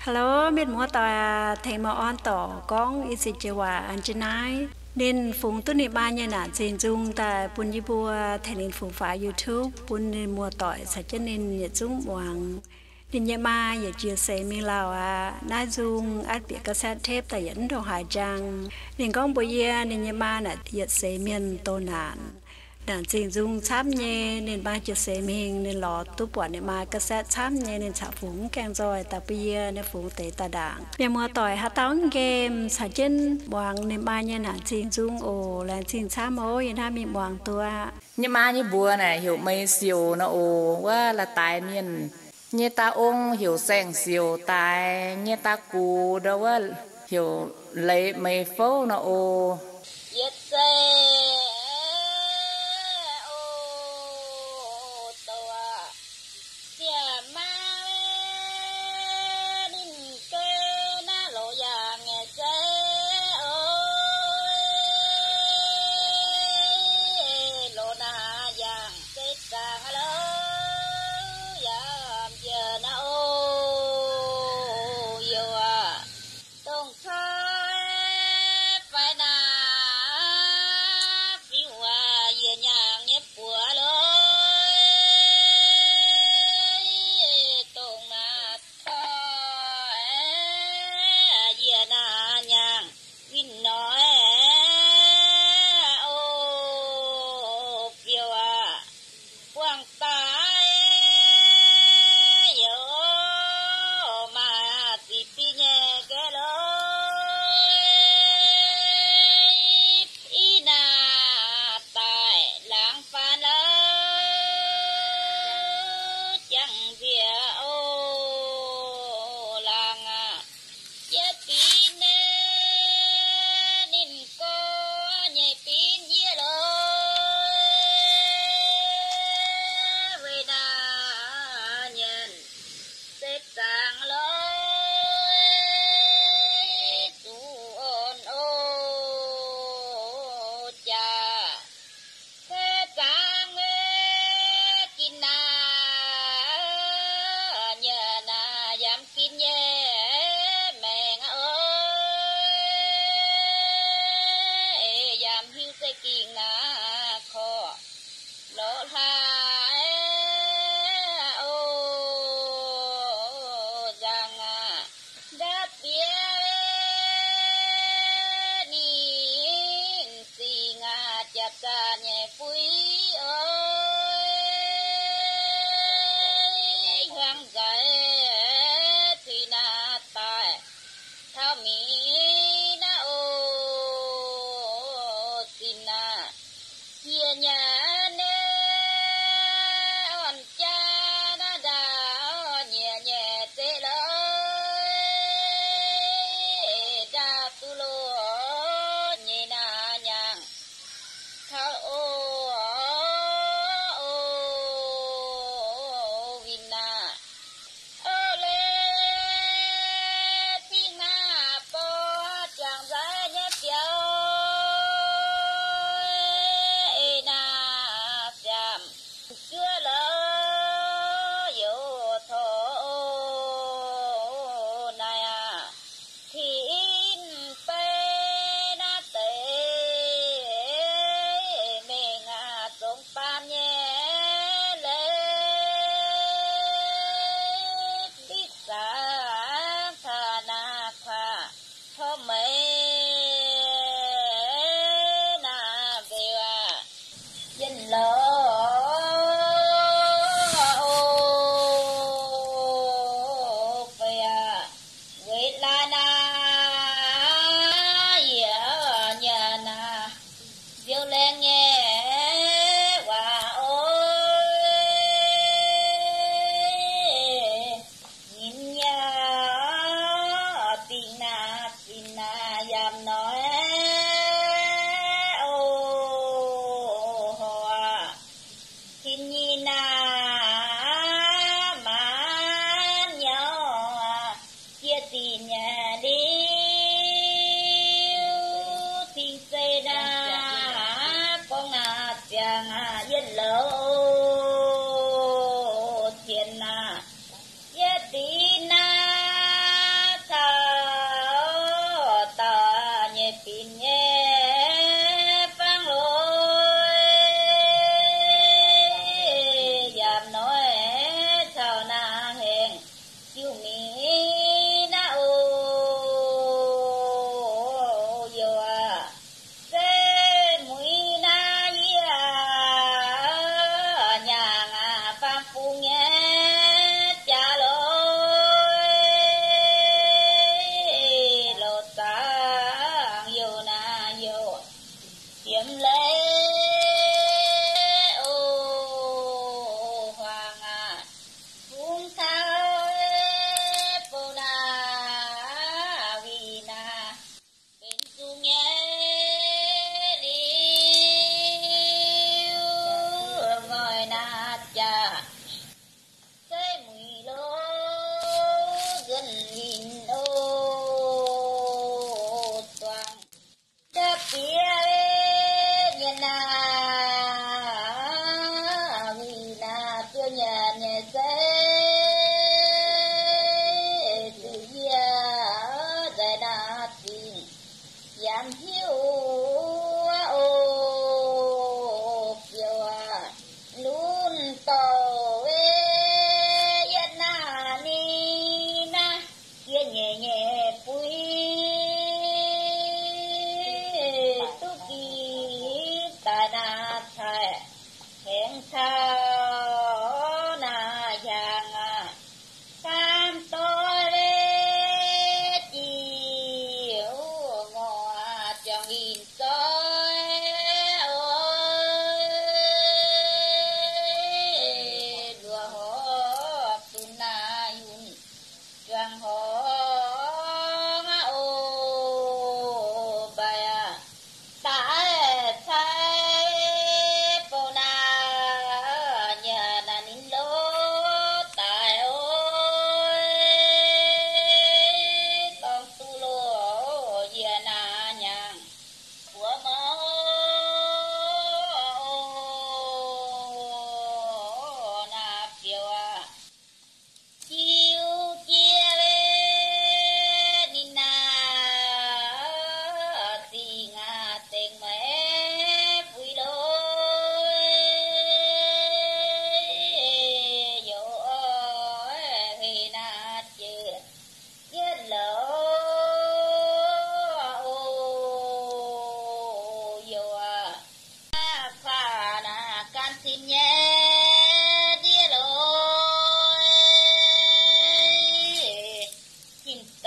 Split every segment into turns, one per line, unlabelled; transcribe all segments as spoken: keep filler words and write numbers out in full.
ฮัลโหลมิดมัวต่อเทมออนต่อก้องอิสิเจวาอันจนายเน้นฝูงตุนิบานยานาเจนจุงแต่ปุญญิบัวแทนินฝูงฝา YouTube ปุญนินมัวต่อยสัจจนินยจุงหวังดินยามาอย่าเจือเสมีลาวอ่ะนายจุงอัดเปียกระแสเทพแต่ยันโดหายจังดินก้องปุยเยดินยามาน่ะอย่าเสเมียนโตนานด่านจริงจุงช้ำเย่เน้นบางจุดเสมิงเน้นหลอดตุปวดเน้นมากระแสช้ำเย่เน้นฉาฝูงแกงจอยตาปีเยเน้นฝูงเตะตาด่างเมียมัวต่อยฮัตต้องเกมสาจินวางเน้นบางเย่หนาจริงจุงโอและจริงช้ำโอ้ยันถ้ามีวางตัว
nhưng mà như bùa này hiểu mấy siêu nó ồว่าlà tài miền như ta ông hiểu sang siêu tài như ta cù đâuว่าhiểu lấy mấy phố nó ồ
yes Thủy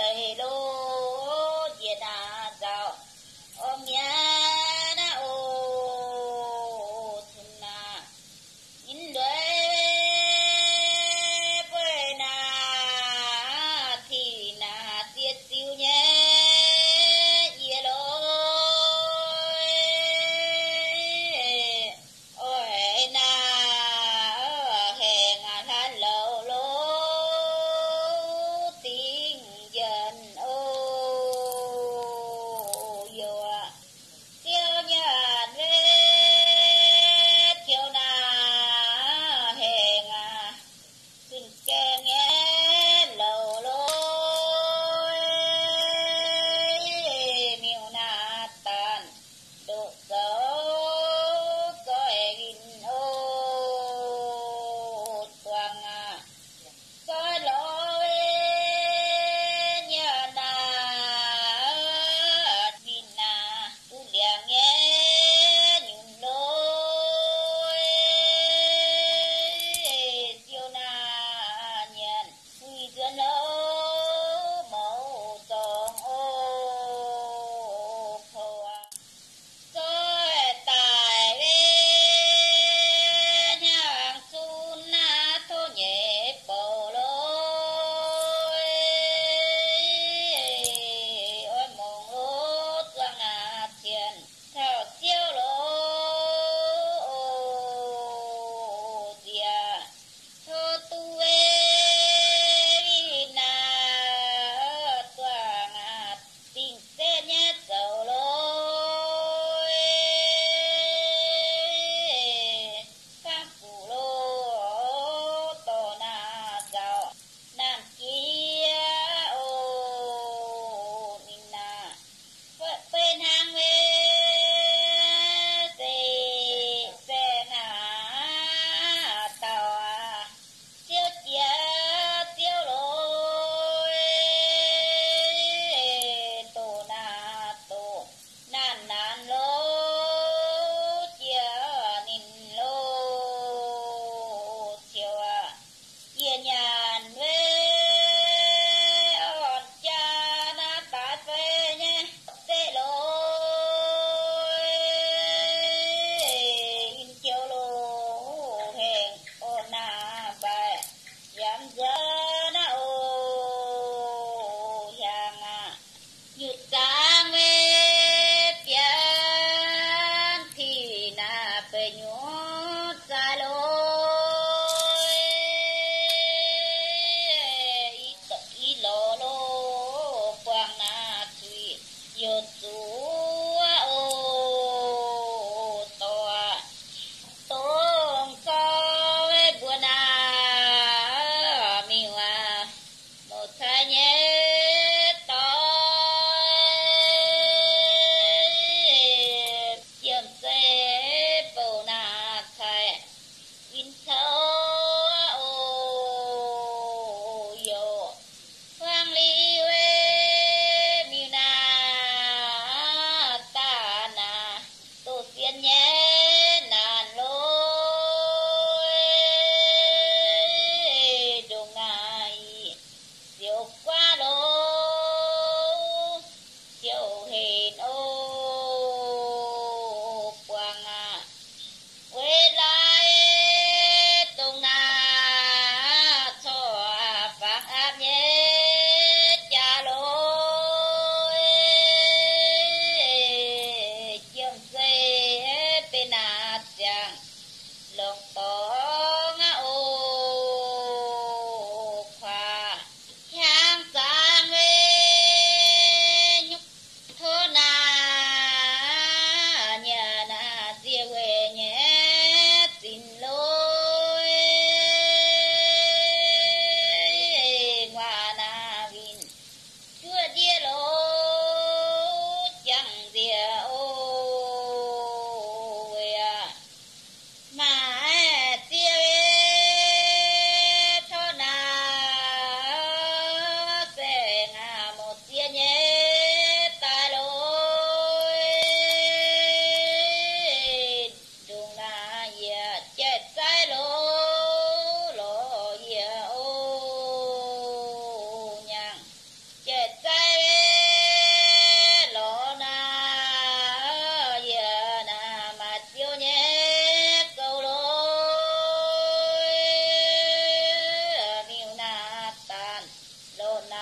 qua đó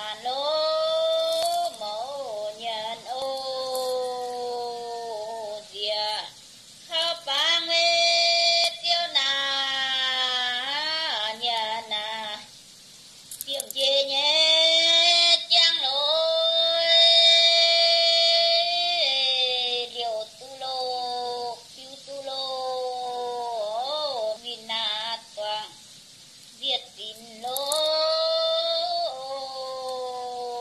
โ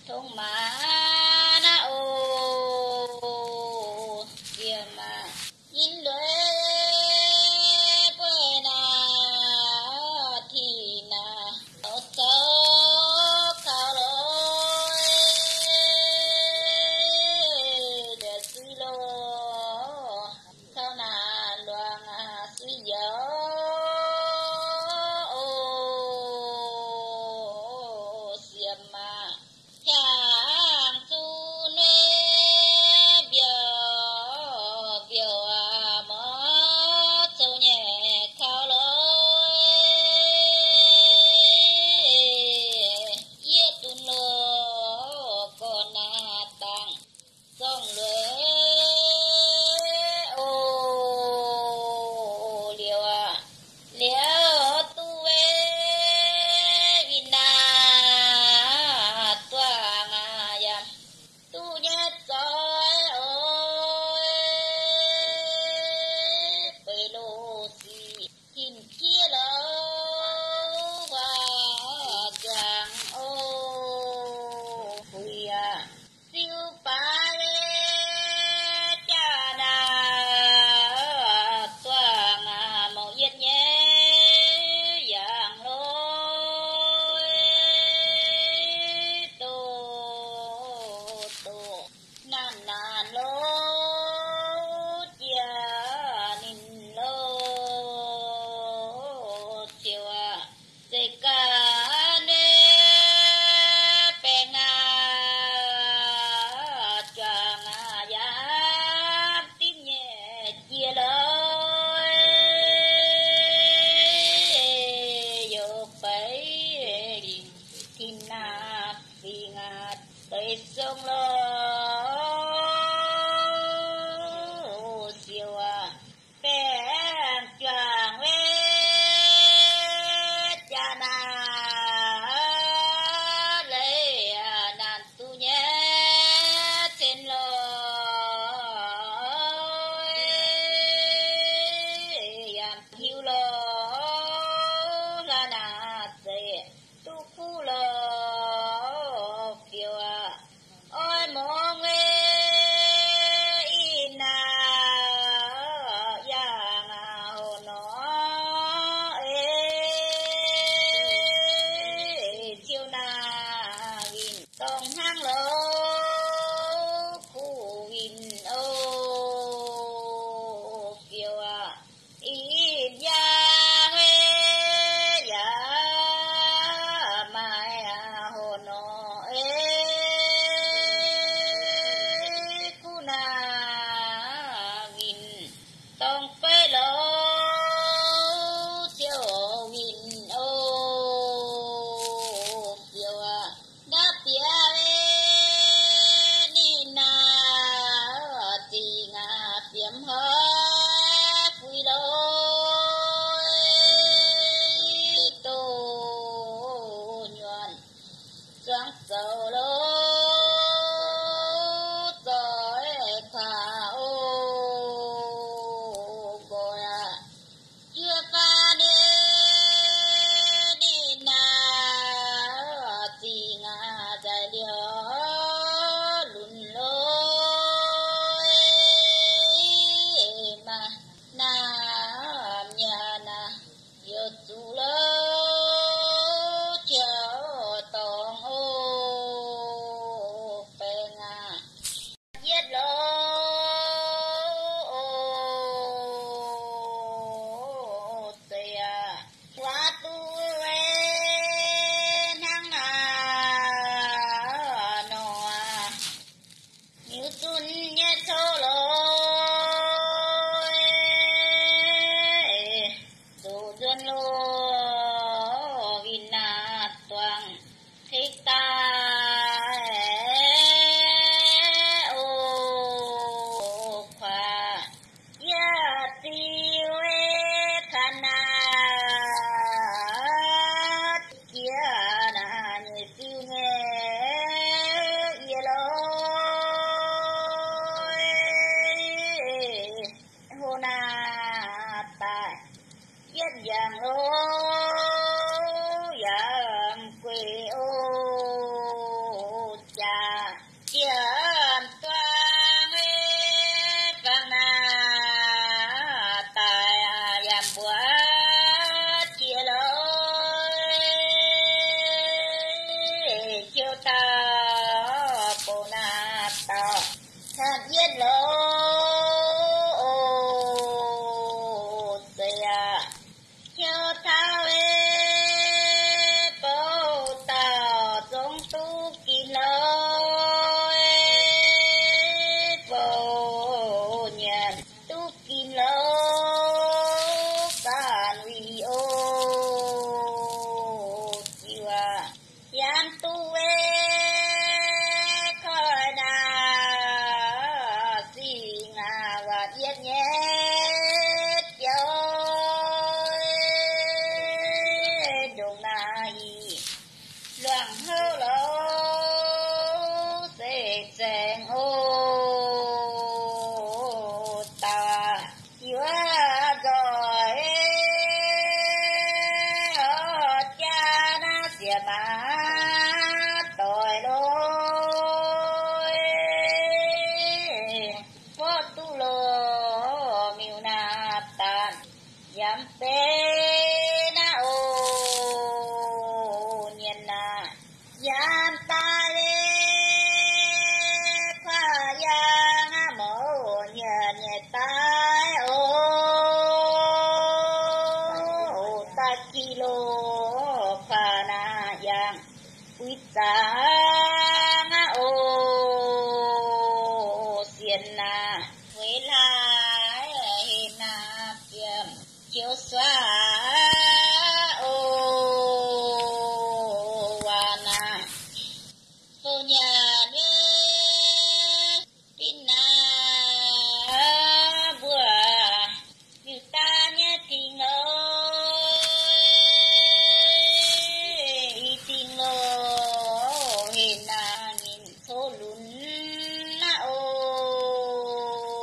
thông mà na ô kia mà nhìn lưỡi quê na thì na ở chỗ cao lối để suy lô sao na loang suy dở Ôi mong
Hãy subscribe cho kênh Ghiền Mì Gõ để không bỏ lỡ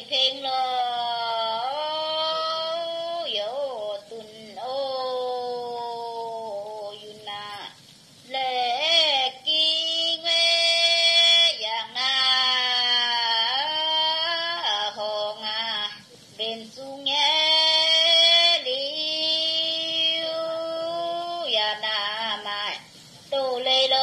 เพลงโลโยตุนโอยุนาเลกิเวอย่างนาหงาเป็นสุงแงลิวยานามาตูเลยโล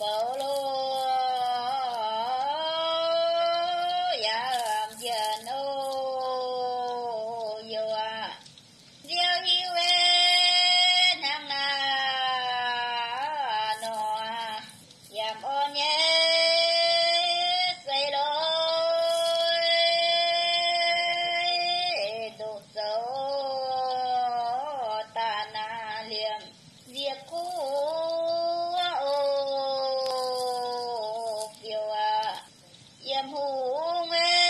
bảo lô yam gian ô yo a diêu hiu e nang na no a yam on ye say lo do so ta na liềm việc cũ ô kiều à yam hu nghe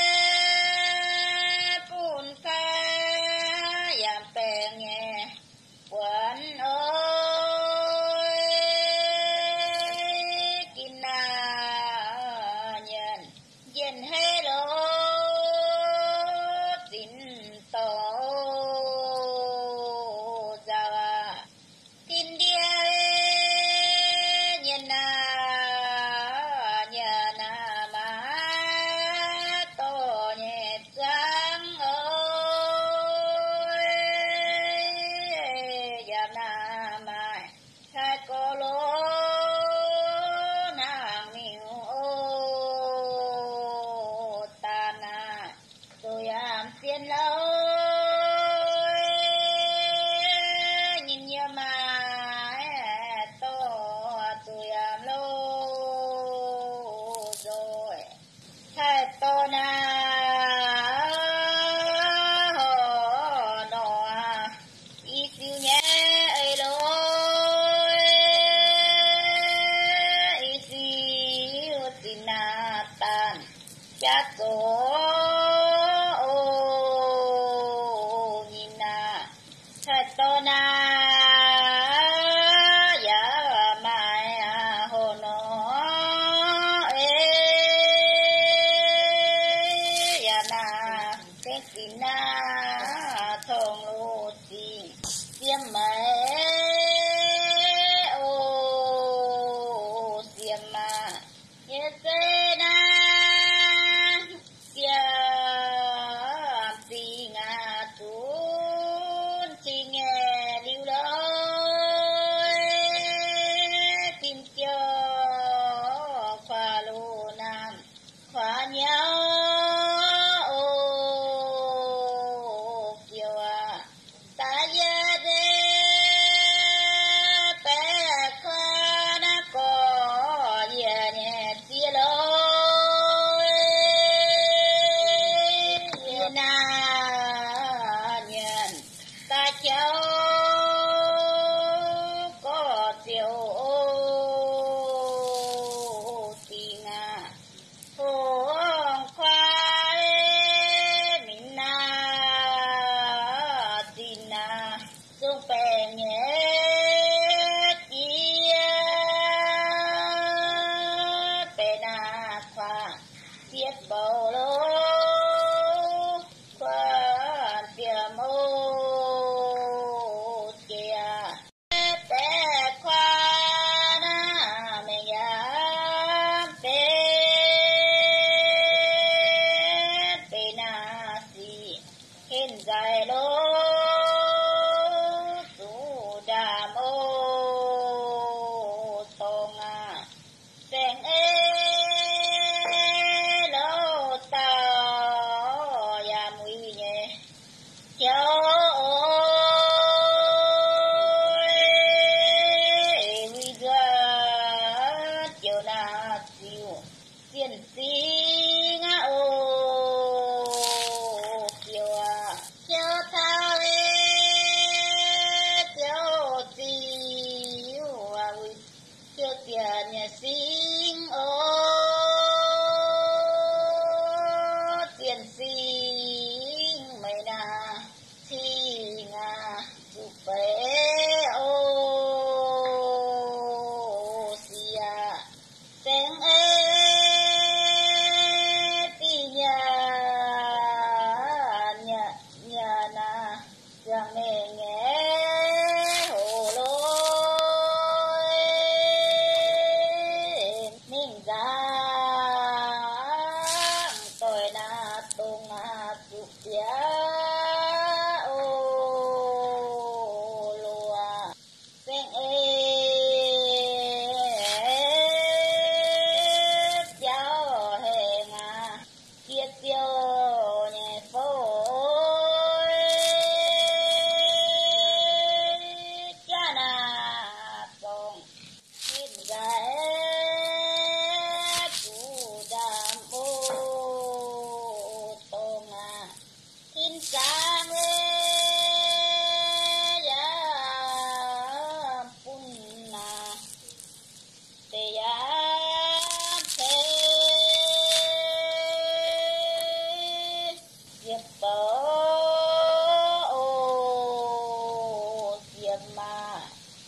pun ca yam pe nghe quán ơi kim na nhân dân hay lo tin tổ già tin dia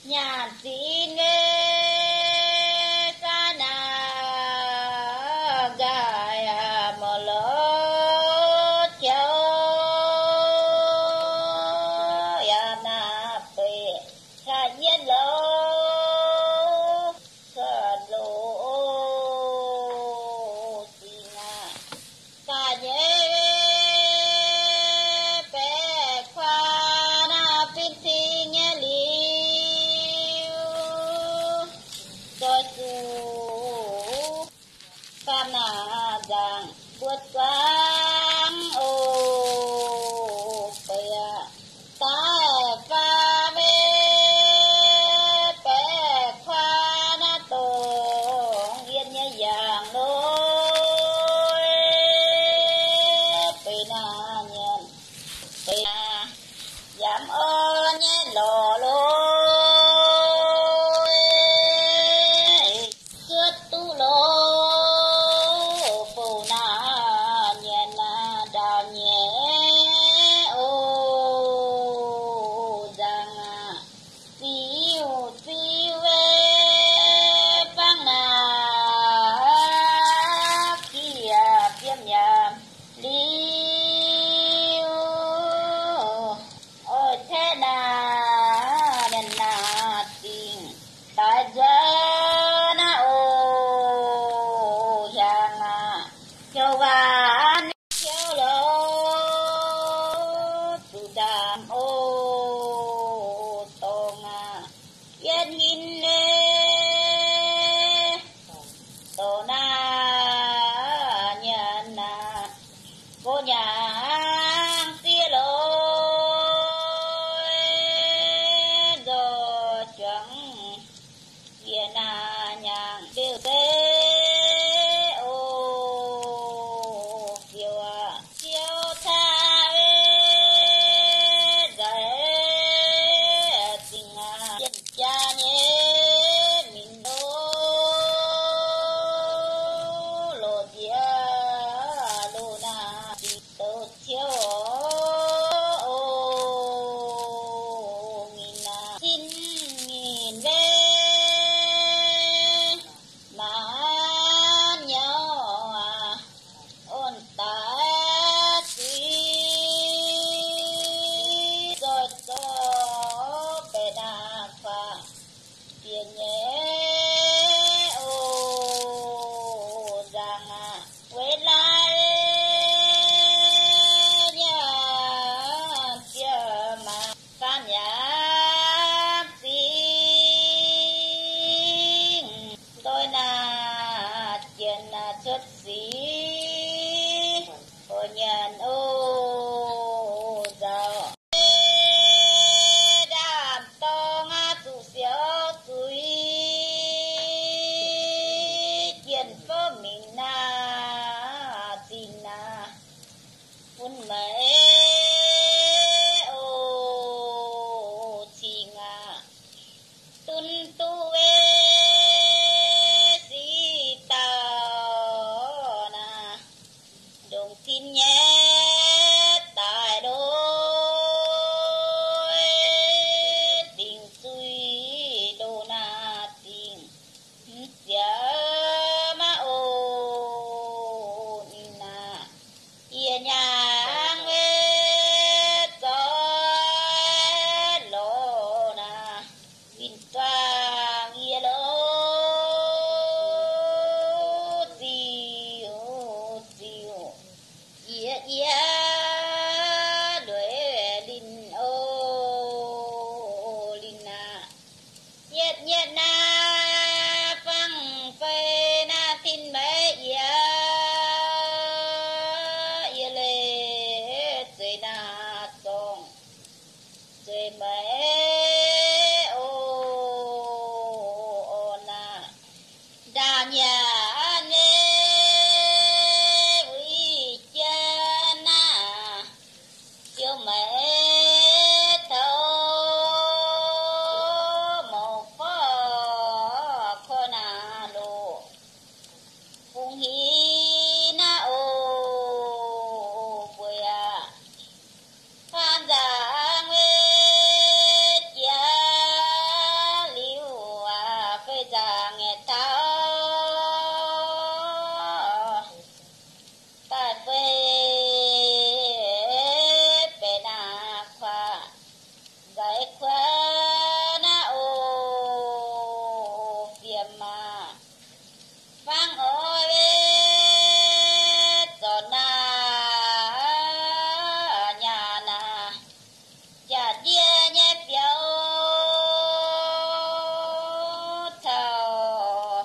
nhà xin nghe ta na gai mò lót châu ya na pe sa nhiên lô sa lô xin à ta nhé pe khoa na pin thi nghe liu cho su cam na giang buốt quang ô pe ta pha mê pe khoa na tổ yên nhẹ giang lối pe na nhiên pe na giảm ơn nhé lò lối cướp tu lô phù na nhiên na đào nhẹ ô giang à siêu siêu về phang na kia phiêm nhàm liu ôi thế na nên na tình tại giờ na ô giang à châu vạn châu lô tu đàm ô tông à yên nhìn nê tô na nhân na cô nhang tia lối do chẳng kia na nhang tiêu tế ô kiều à kiều tha dễ tình à chân cha nhé mình đô lô dia lô na đi tô chiếu ô nghìn na xin nghìn về mà nhau à ôn ta suy rồi cho bề na pha tiền nhé ô giang à quên lại nhà kia mà can nhà xin tôi na tiền na xuất xí ô nhân ô giàu đàm to ngã tu xéo túi tiền phơ mình na tin na phun mẹ ô chi ngà tuân tu ê si tao na đồng tin nhé tại đôi tình suy đô na tình giờ mà ô na yên nhang về cho lô na vinh toang yên lô diu diu ia ia đuổi linh ô linh na nhiệt nhiệt na phăng phê na tin mẹ ia ia lê chơi na song chơi mẹ ô ô na đà nhà nê vui chân na chiều mẹ thâu một phó nghe ta ta về về na khoa giải khoa na ô viêm mà vang ôi giọt na nhà na chả dia nhẹ béo thao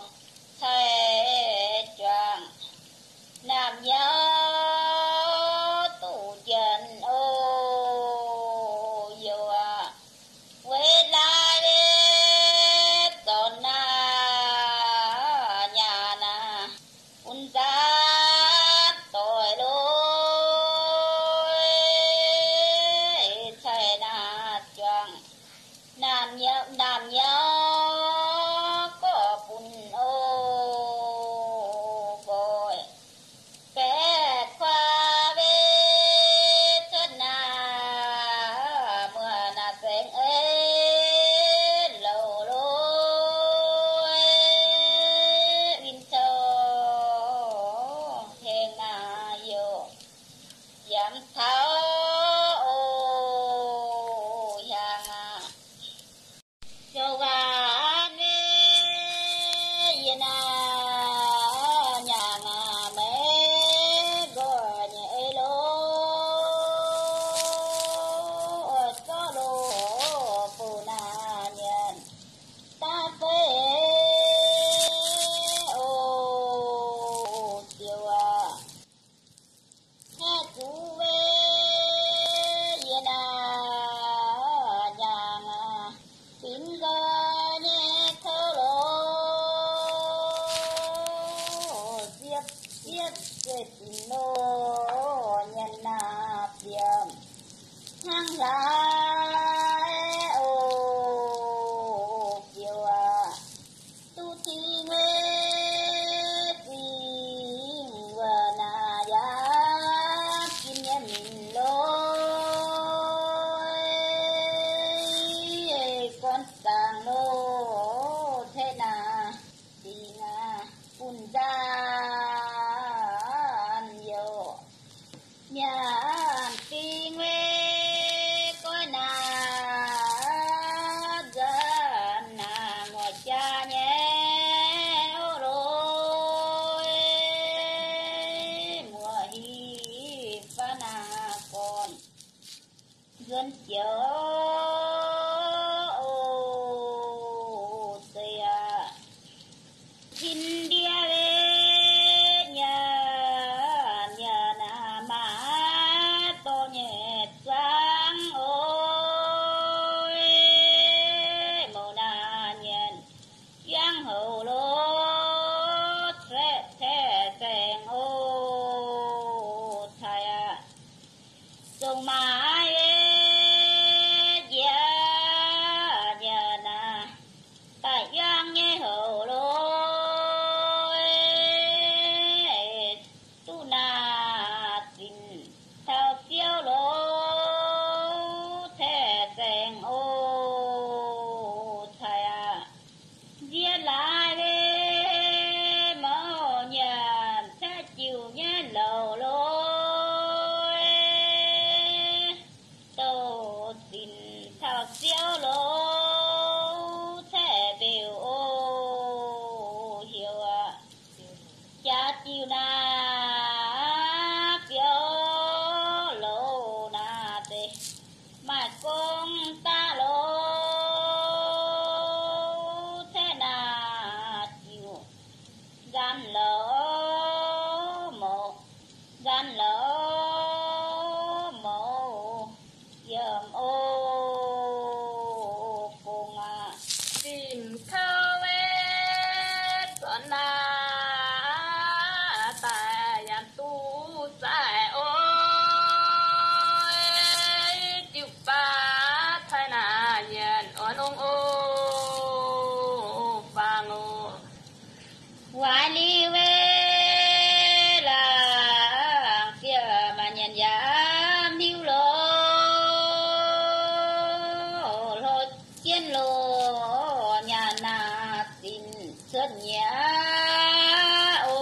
rất nhã ô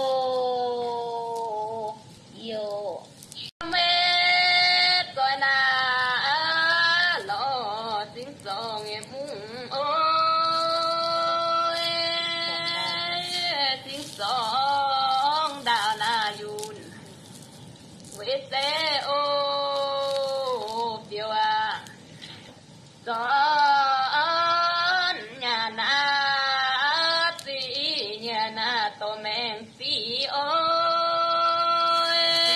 yo
mê coi na lo tiếng song em ôi tiếng song đào na yun với xe ô phiêu à con nhà na tí nhà na tô men phi ôi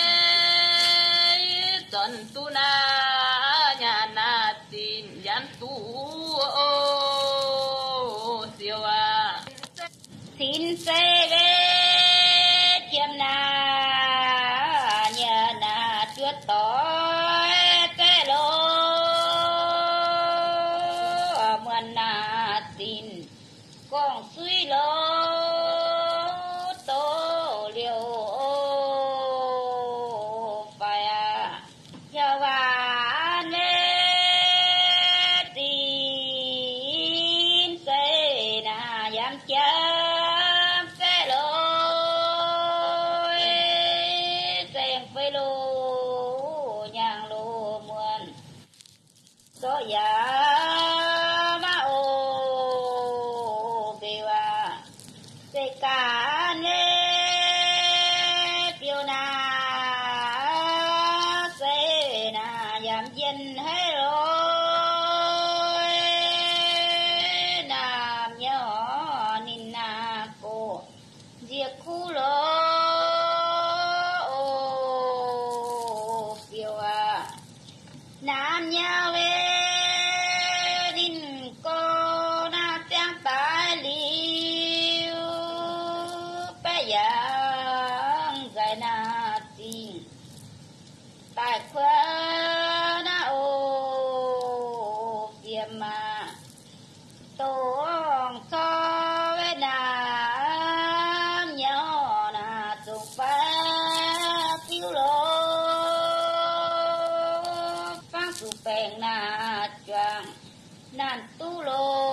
tuần tu na nhà na tin yan tu ô siêu à
xin xe ghê chiêm na nhà na chuột tối cái lô mượn na tin con suy lô tô liều phải à cho bà nê tin xây na dám chám cái lối sen phê lô nhàng lô muôn số giả ma ô bèo à se cả nê piêu na se na dám dân hay rồi nam nhỏ nín na cô diệt khu lô ô piêu à nam nhà về đình cô na tiếng tai liu bây giờ dài na tin tại khoa na ô viêm mà tổ so với nam nhỏ na tung phá phiêu lô phá su bèn na choàng nan tu lô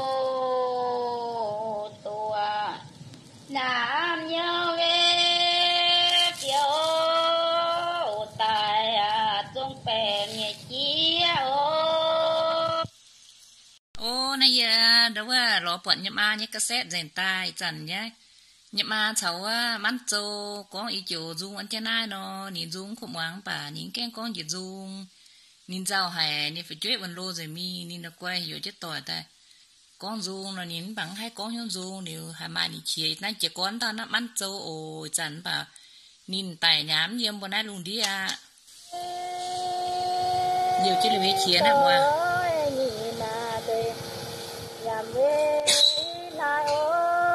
tua nam nhớ về phiêu tài à tung bèn nhẹ chia ô
ô này giờ đóว่ารอปวดยมาเนี่ยกระแสเส้นตายจันเนี่ยยมาเฉาว่ามันโจก้องอีโจจุงอันเจน่าเนาะนี่จุงขมวางป่านี่แกงก้องหยุดจุงนินเจ้าหายนี่ไปช่วยวันโลจะมีนินตะกวยอยู่จะต่อแต่ก้องจุงเนาะนินบังให้ก้องยงจุงเดี๋ยวหามานี่เฉียดนั่นเจ้าก้อนตอนนั้นมันโจโอ้จันป่านินไต่ย้ำเยี่ยมบนนั้นลุงดีอ่ะเดี๋ยวจะเลยเฉียดนะบัว
làm về lại ôi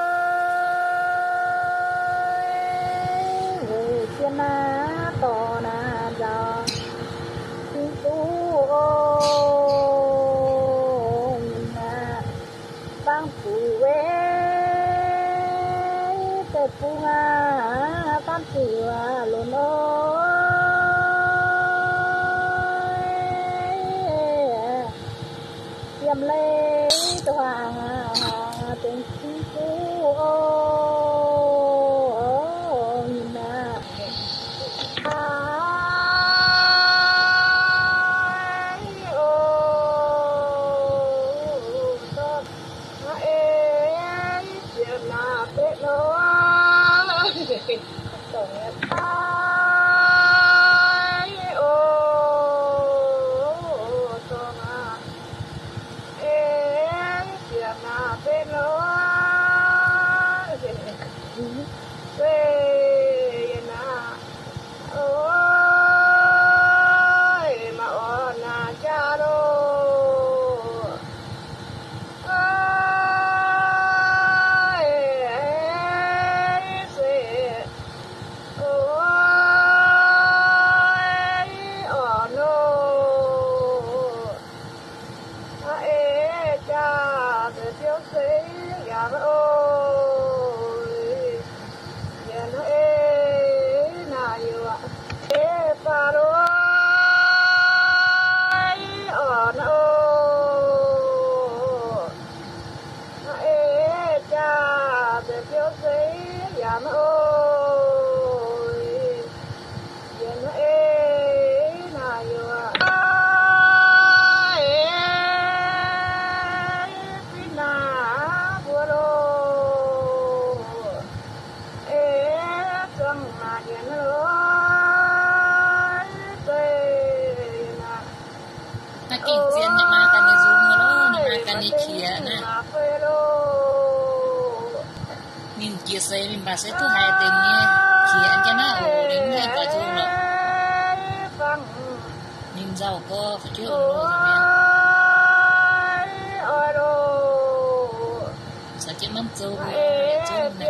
người thiên na to na già xin tu ôi na bang phụ về tết phụ nga tam phụ luôn ôi tiêm lên hoàng tình xin phú ô na ai ô to em chuyện là biết nó tổng em ai ô to mà em chuyện là biết nó về na ôi mà ôn na cha đô ôi sẽ ôi ôn nô ai cha để thiếu sĩ nhà ôi nhà nó ê na yêu ạ ê pa rồi ôn ô ê cha để phiêu giấy giảm ôi yên ê na yêu ai pin na bùa lô ê trong na yên lô
ta kinh tiền nhà ma ta đi zoom mà nó nhà ta đi kia nè nhìn kia xây mình bà sẽ thứ hai tên nghe kia anh cho nó ồ đến nghe bà zoom rồi nhìn giàu có phải chưa ồ rồi nha sao chứ mất zoom rồi zoom này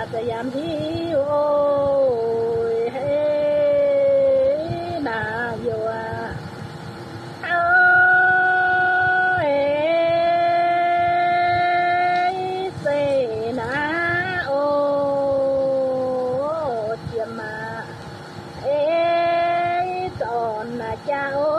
จะยามที่โอ้ยเฮ้นาอยู่อ่ะโอ้ยเสนาโอ้เจียมาเอ้ตอนน่ะจ้าโอ้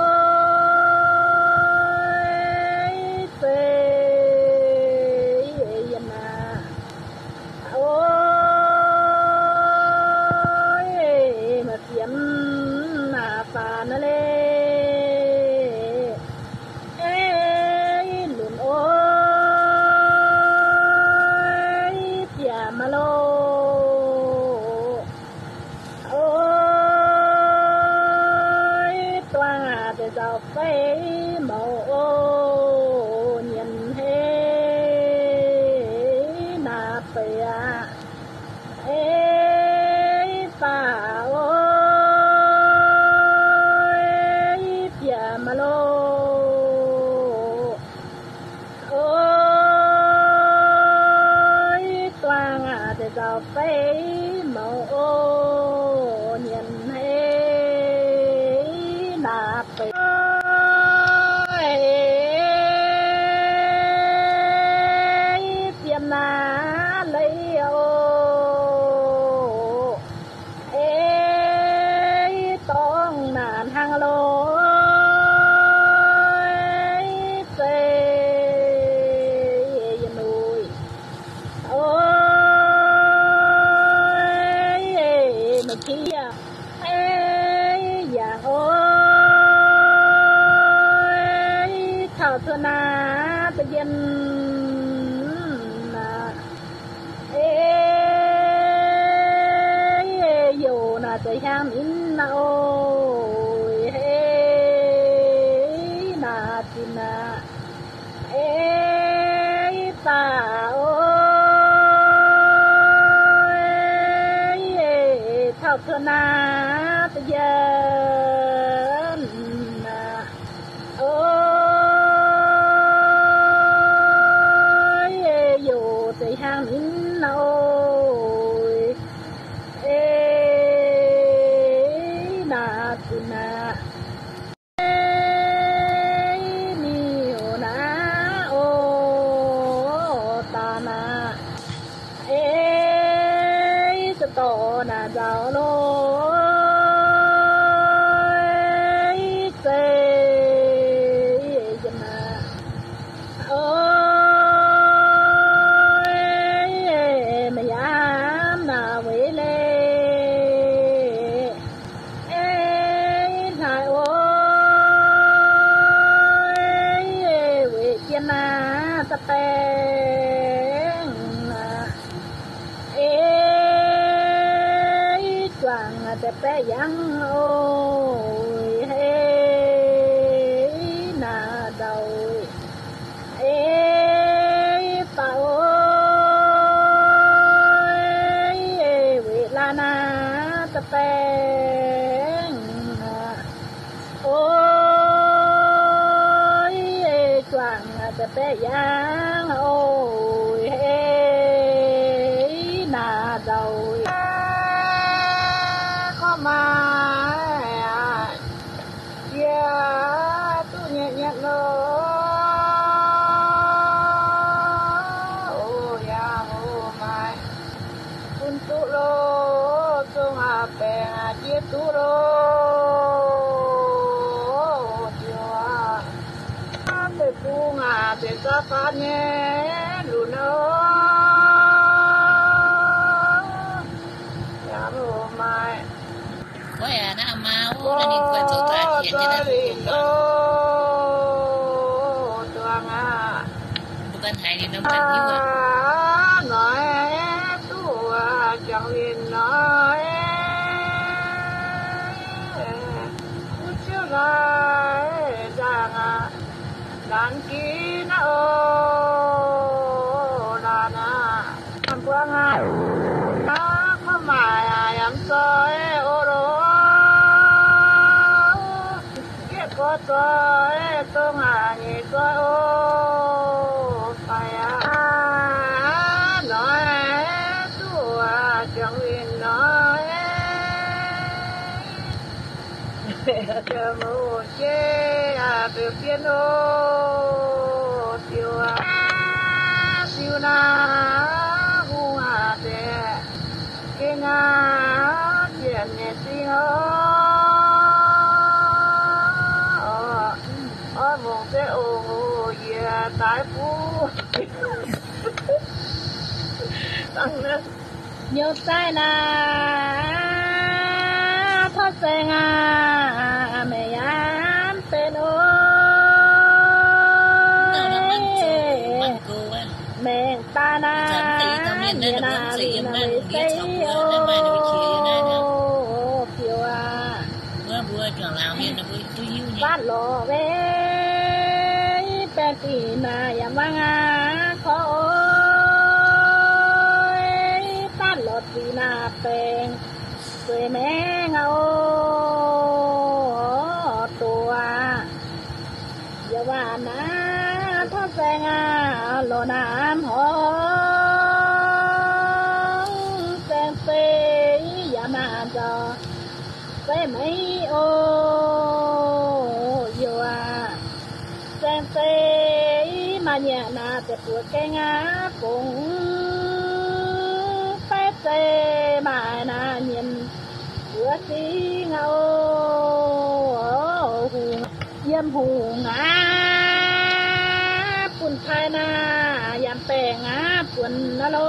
chờ mô chê à từ piano tiêu à siêu na hu à tè cái na chuyện nhẹ xí hó ở vùng tây ô về tại phú tăng lên nhớ tay na thoát xe nga mẹ ăn tên ơi mẹ ta na nhà na đi na về xây ô kiều à phát lò về bên tì na yam vang à khó phát lò tì na bèn quê mẹ ngao tua giờ bà na thoát xe nga lò nam ho sen phê ya na cho phê mấy ô giờ à sen phê mà nhà na để buộc cái ngã cũng phê phê mà na nhìn bữa xí ngao yếm hù ngãปุ่นไทยนายามแปงาปุ่นนโล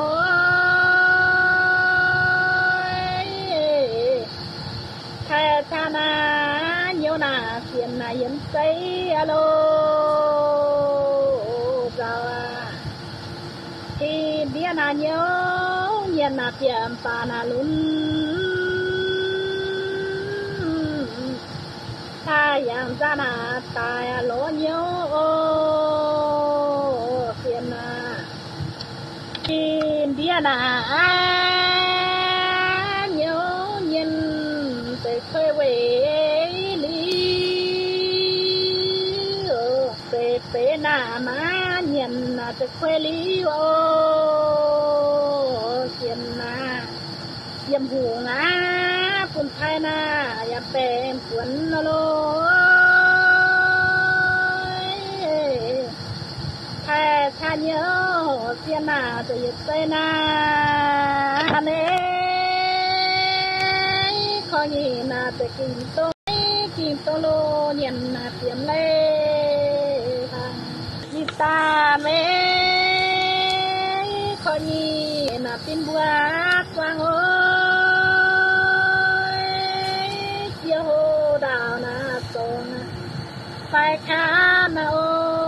ไทยชานาเยานาเสียนนาเย็นใจอโลเจ้าที่เดียนาเยาเย็นนาเปียมปานาลุนถ้าอย่างจานาตายโลเยาเสียนากินเดียนาเยาเย็นแต่เคยเวลีเปเปนามาเย็นนาแต่เคยลีโอเสียนาเยี่ยมหูงาปุ่นไทยนาอย่าเป็นฝนนโลแค่ชาเยอะเสียนาจะหยุดใจนาเน่ขอยีนาจะกินโตกินโตโลเย็นนาเตรียมเล่ยิตาเมขอยีนาปินบัวกวางโอดาวนาตรงไฟข้านาโอ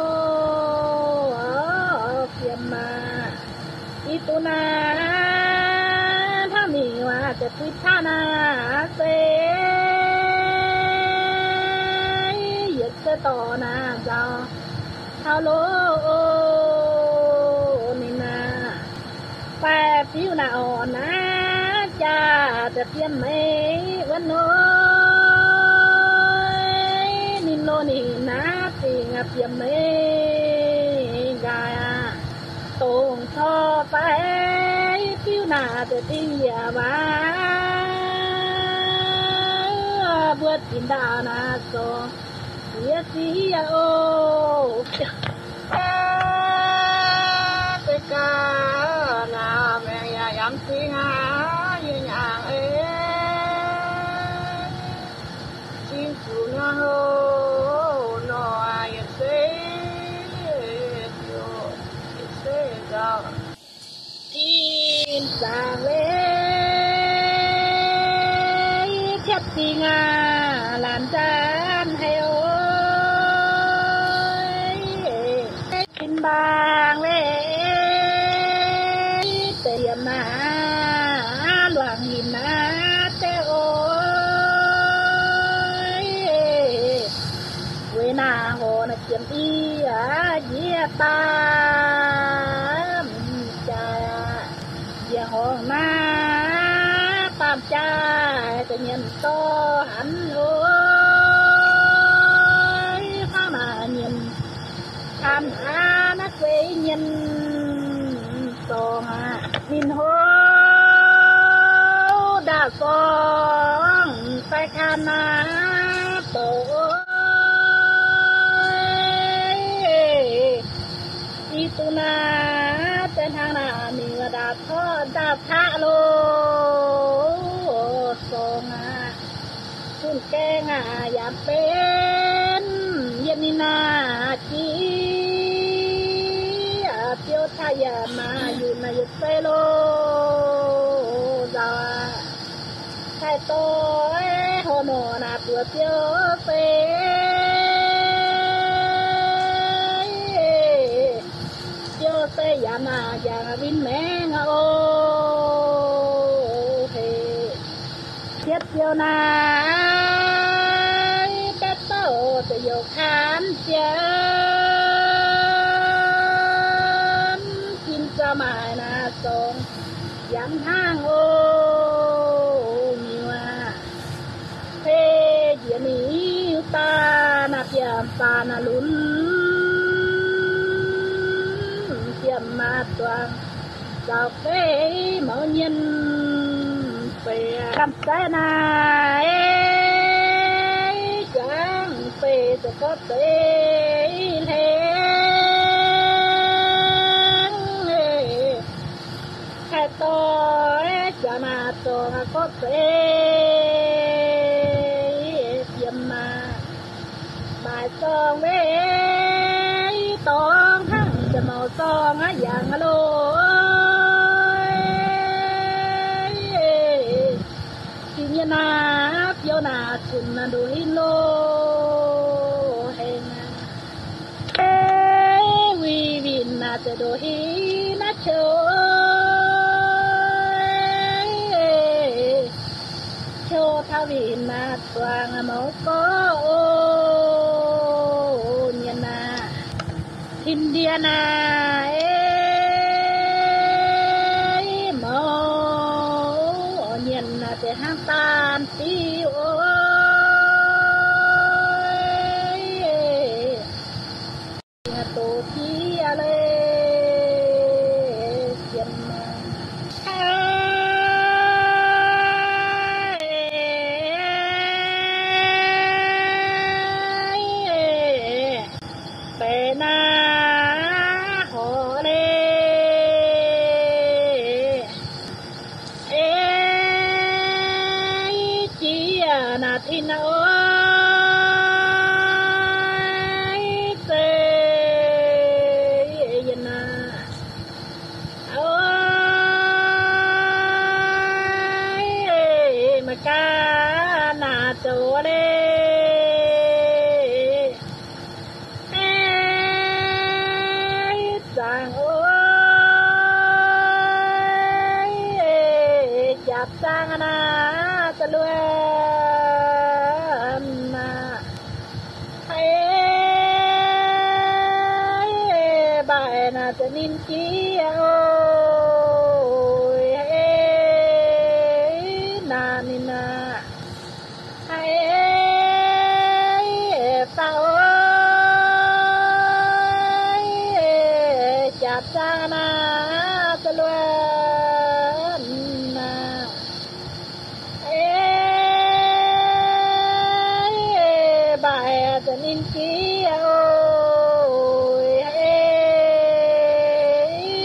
เพียมมาอีตุนาถ้ามีว่าจะพิชานาเซยึดจะต่อนาเจ้าเท้าโลนี่นาแปบผิวนาอ่อนนะจ้าจะเพียมไม่วันโนโนนี่นาติงเพียมเมกายตรงชอไปผิวหน้าจะติ้งยาบ้าบวชกินดาวนาโซเสียสีโอเตกานาแมงยายำสิงายืนอย่างเอจิงสูนาโฮอินสางเลเทียบตีงาหลานจานให้โอ้ยกินบางเลเตียมนาหลวงหินนาเตโอ้ยเวนาโหนะเจียมอีอาเยียตาห้องน้าตามใจจะเงียนโตหันโอ้ยข้ามาเงียนทำหานักเวเงียนโตหามินโฮดาซองไปคานาพระโลสงอ่ะคุณแกงอ่ะอย่าเป็นเย็นนี่นาจีเปียวทายามาอยู่ในยุเซโลดาใครโตโฮโนนาเปียวเปียวเซเปียวเซยามาอย่างวินแมงโอเฮเทียบเปียวนาเป๊ะโตจะโยกขานเจ้าหมายนาทรงยังห้างโอมีว่าเฮเดียนี้ตาหนักยามปานาลุนเทียมมาตัวเจ้าเฟ่เมาเย็นเฟ่คำใจนาเอจังเฟ่จะก็เฟ่เฮโตจะมาโตก็เสียมาบ่ายสองเว้ยตองทั้งจะเมาซองอย่างโลกินยานาเปียวนาจุนนาดูฮิโลเฮงเอวีวินนาจะดูฮินาโชทวีนาตวงโมโกโอเนียนาอินเดียนาเอโมเนียนาแต่ห้างตามตีโอโตที่อะไรเสียมาทินโอเซยนาโอ้มากานาโจเลจังโอ้จับจังนาจะรวยจะนินจีโอเฮนานินาเฮตาโอจับจานาตะลวนนาเฮบายจะนินจีโอ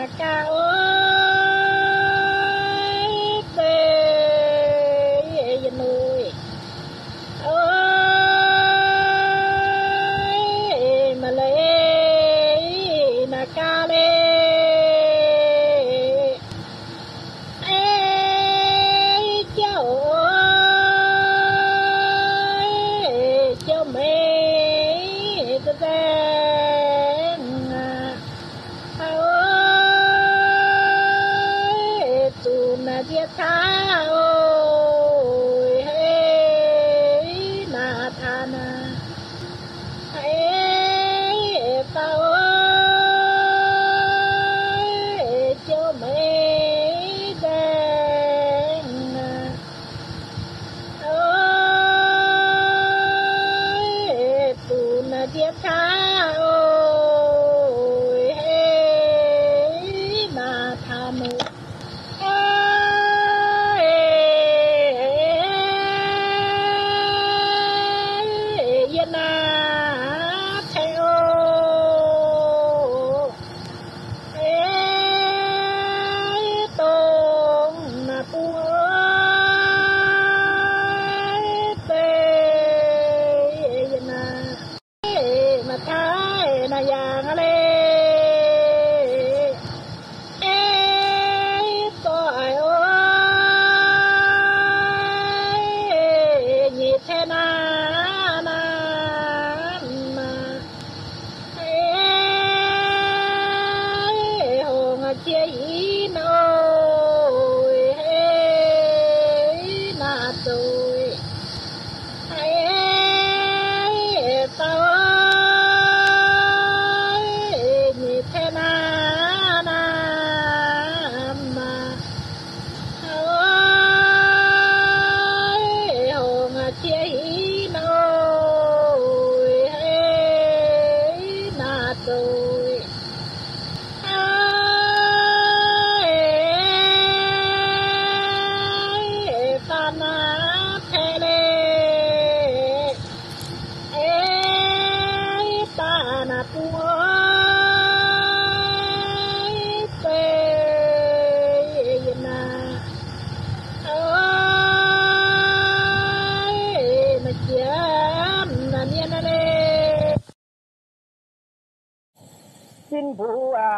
xin bố à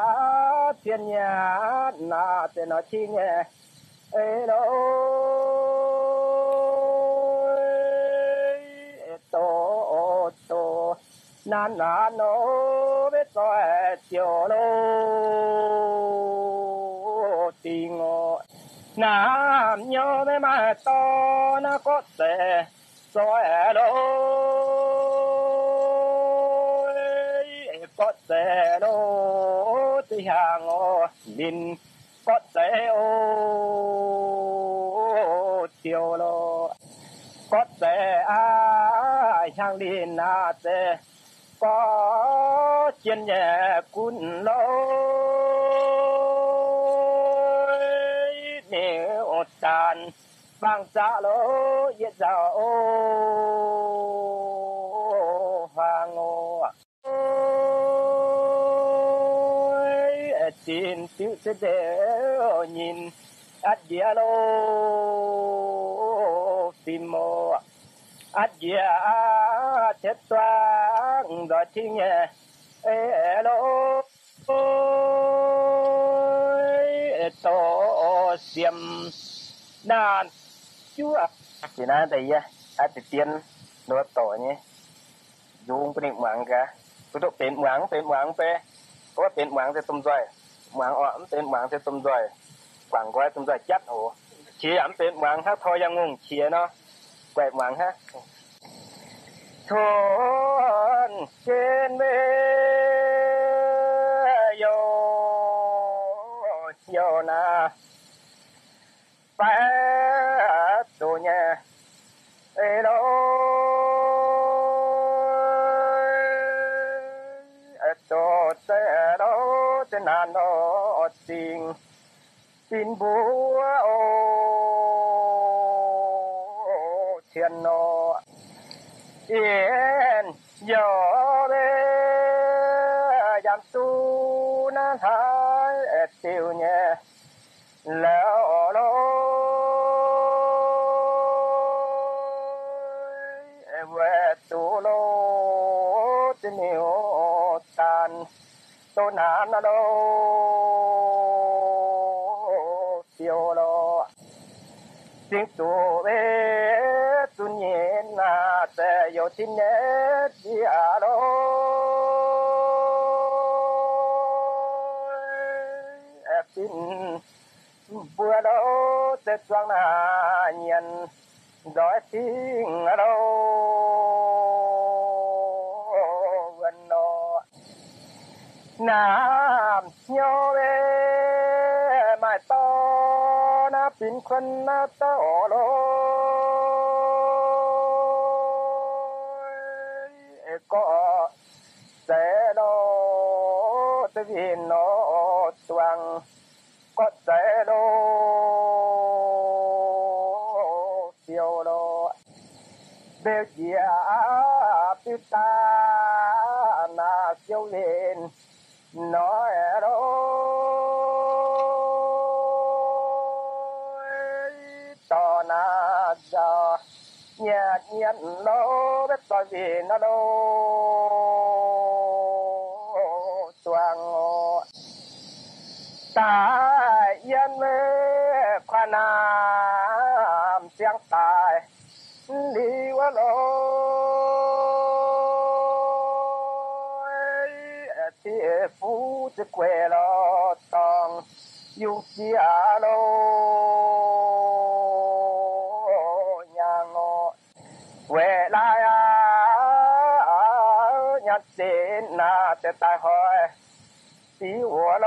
tiền nhà na tiền nó chi nghe ê đâu to to na na no biết rồi chiều lô tình ngộ nam nhớ mấy mà to nó có thể rồi đâu có thể đâu thì hàng ô mình có thể ô chiều lô có thể ai hàng đi na thể có chuyện nhẹ cún lối nếu tàn bằng xa lối yết dạo hoàng ngô tin tiêu sẽ để nhìn ắt dia lô tìm mô ắt dia chết toang đòi thiên nhẹ ê lô tổ xiêm đàn chúa chỉ nói đây á ắt tiền đôi tổ nhé dùng cái định mạng cả cái độ tiền mạng tiền mạng pe có tiền mạng thì tôm rồi mạng ẩm tiền mạng thì tôm rồi quảng quay tôm rồi chắc hổ chỉ ẩm tiền mạng hát thôi yang ngung chia nó quẹt mạng ha thôn trên bê yo yo na phải đồ nhà ê đâu cho sẽ đâu trên nàn đó tình tin bố ô thiên nó yên giờ đây giảm tu na thái ติวเนี่ยแล้วโลเวตุโลติมิโอตันโตนานโลเตียวโลสิงตุเวตุเนนาเตโยติเนดิอาโลเอปินบัวโลเตจวงนาเนียนดอยสิงโลวันโนน้ำโยเวไม่ต่อนะปินคนนะต่อโลเอก็เสโลตะวินโนตวังก็เสโลเสียวโลเบลเจียปิตานาเสียวเวนน้อยโลต่อนาจาเนียดเนียนโลเบตต่อวินโลตวังตายยันเมฆนามเสียงตายดีวะโลที่ฟูจะเกวลอตองยุงเสียโลยังโอเวลายัดเจนนาจะตายหอยสีหัวโล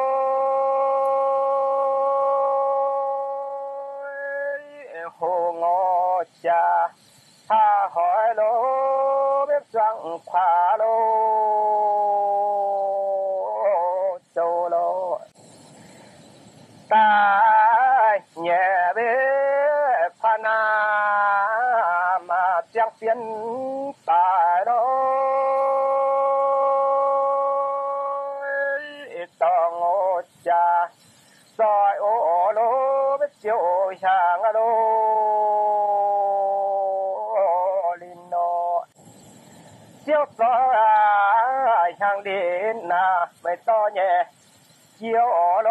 โหงอจาถ้าหอยโลเบ็บจังขวาโลโจโลตายแย่เบ็บพนามาเจียงเปลี่ยนตายโลต้องโอจาซอยโอโลเบ็ดเจียวช่างโลลินโนเจียวซอยช่างดินนาไม่ต่อแย่เจียวโล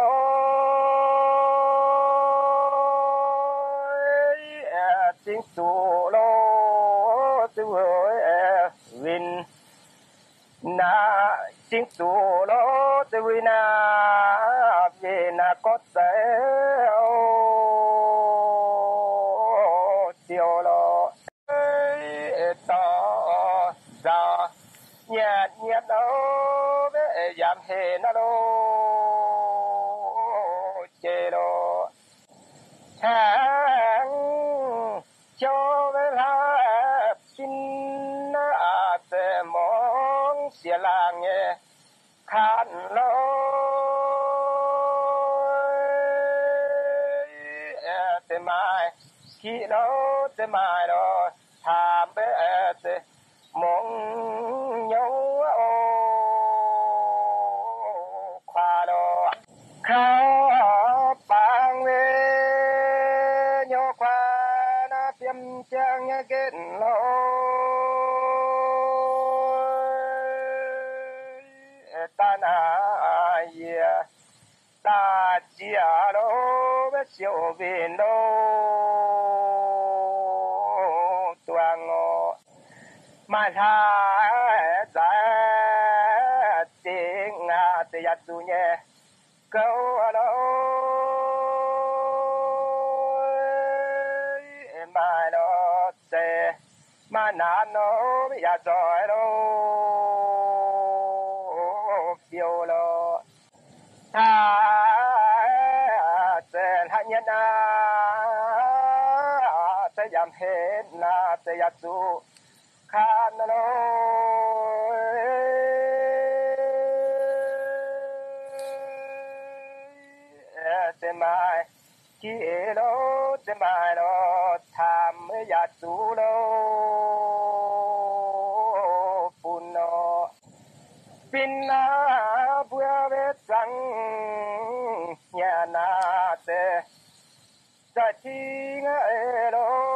สิงสูโลสิเววินนาสิงสูโลตวินาเยนาก็เซลเตียวโลต่อจาเนียดเนียดโลเวยามเฮนาโลเจโลแทงโชเวลาปินนาเตมองเสียลางเงขันโลเตมายขีโลเตมายโลถามเบเตมองโยโอควาโลข้าปังเวโยควานาเปียมเจียงเกนโลตานาเยตาเจียโลเบเสียวเวนโลตัวงอมาทาใจจริงอาเตียตุเนเกาโลมาโนเซมานาโนยาจอยโลเดียวโลถ้าเจอหันยนาจะยำเห็นนาจะยัดสูขานโลจะมากิโลจะมาโลทำยัดสูโลปุนโนปินนา bùa về trăng nhà na tê cho chi ngỡ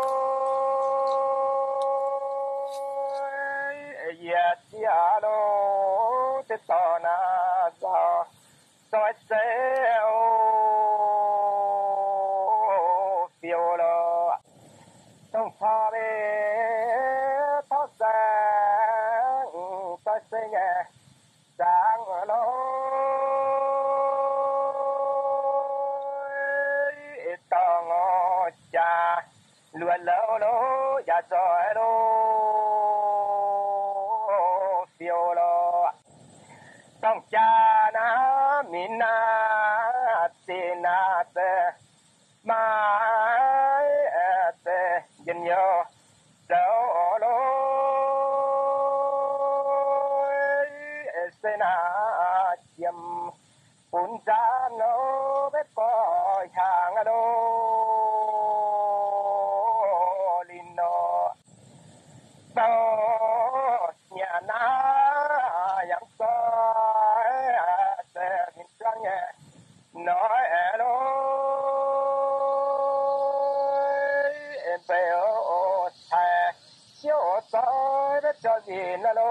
lối ya chia lô tê to na sao soi xeo phiêu lôต้องพาไปทอดแสงสายเสียงจางลอยต้องจ่าล้วนแล้วโลอย่าจอยโลเฟียวโลต้องจ่านะมีนาตีนาเตมาเตยันโยเจ้าโลเสนาเจียมปุ่นจานโนเบ็ดก็ช่างโลลินโนโตเนี่ยนายังก็เตหินจังเนี่ยน้อยโลเปโอไทยเชี่ยวซอยเบ็ดจอดีนโล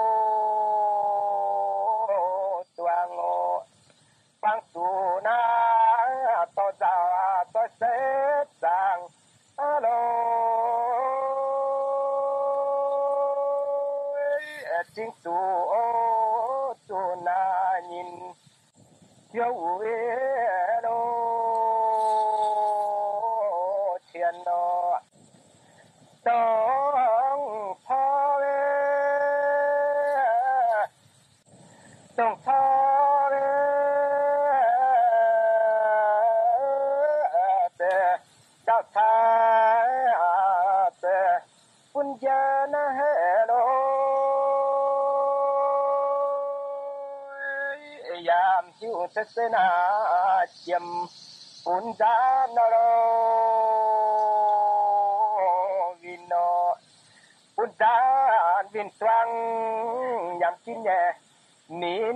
ตัวงอฟังสูนาต่อจ่าต่อเสดจังโลจิงสูโอสูนายินเที่ยวเวโลเทียนโนต้องพอเวต้องพอเวเตเจ้าทายเตปุญญาณเฮโลยามหิวเสนาเจียมปุญญาณโลวินโนปุญญาณวินตรังยามกินแย่นิน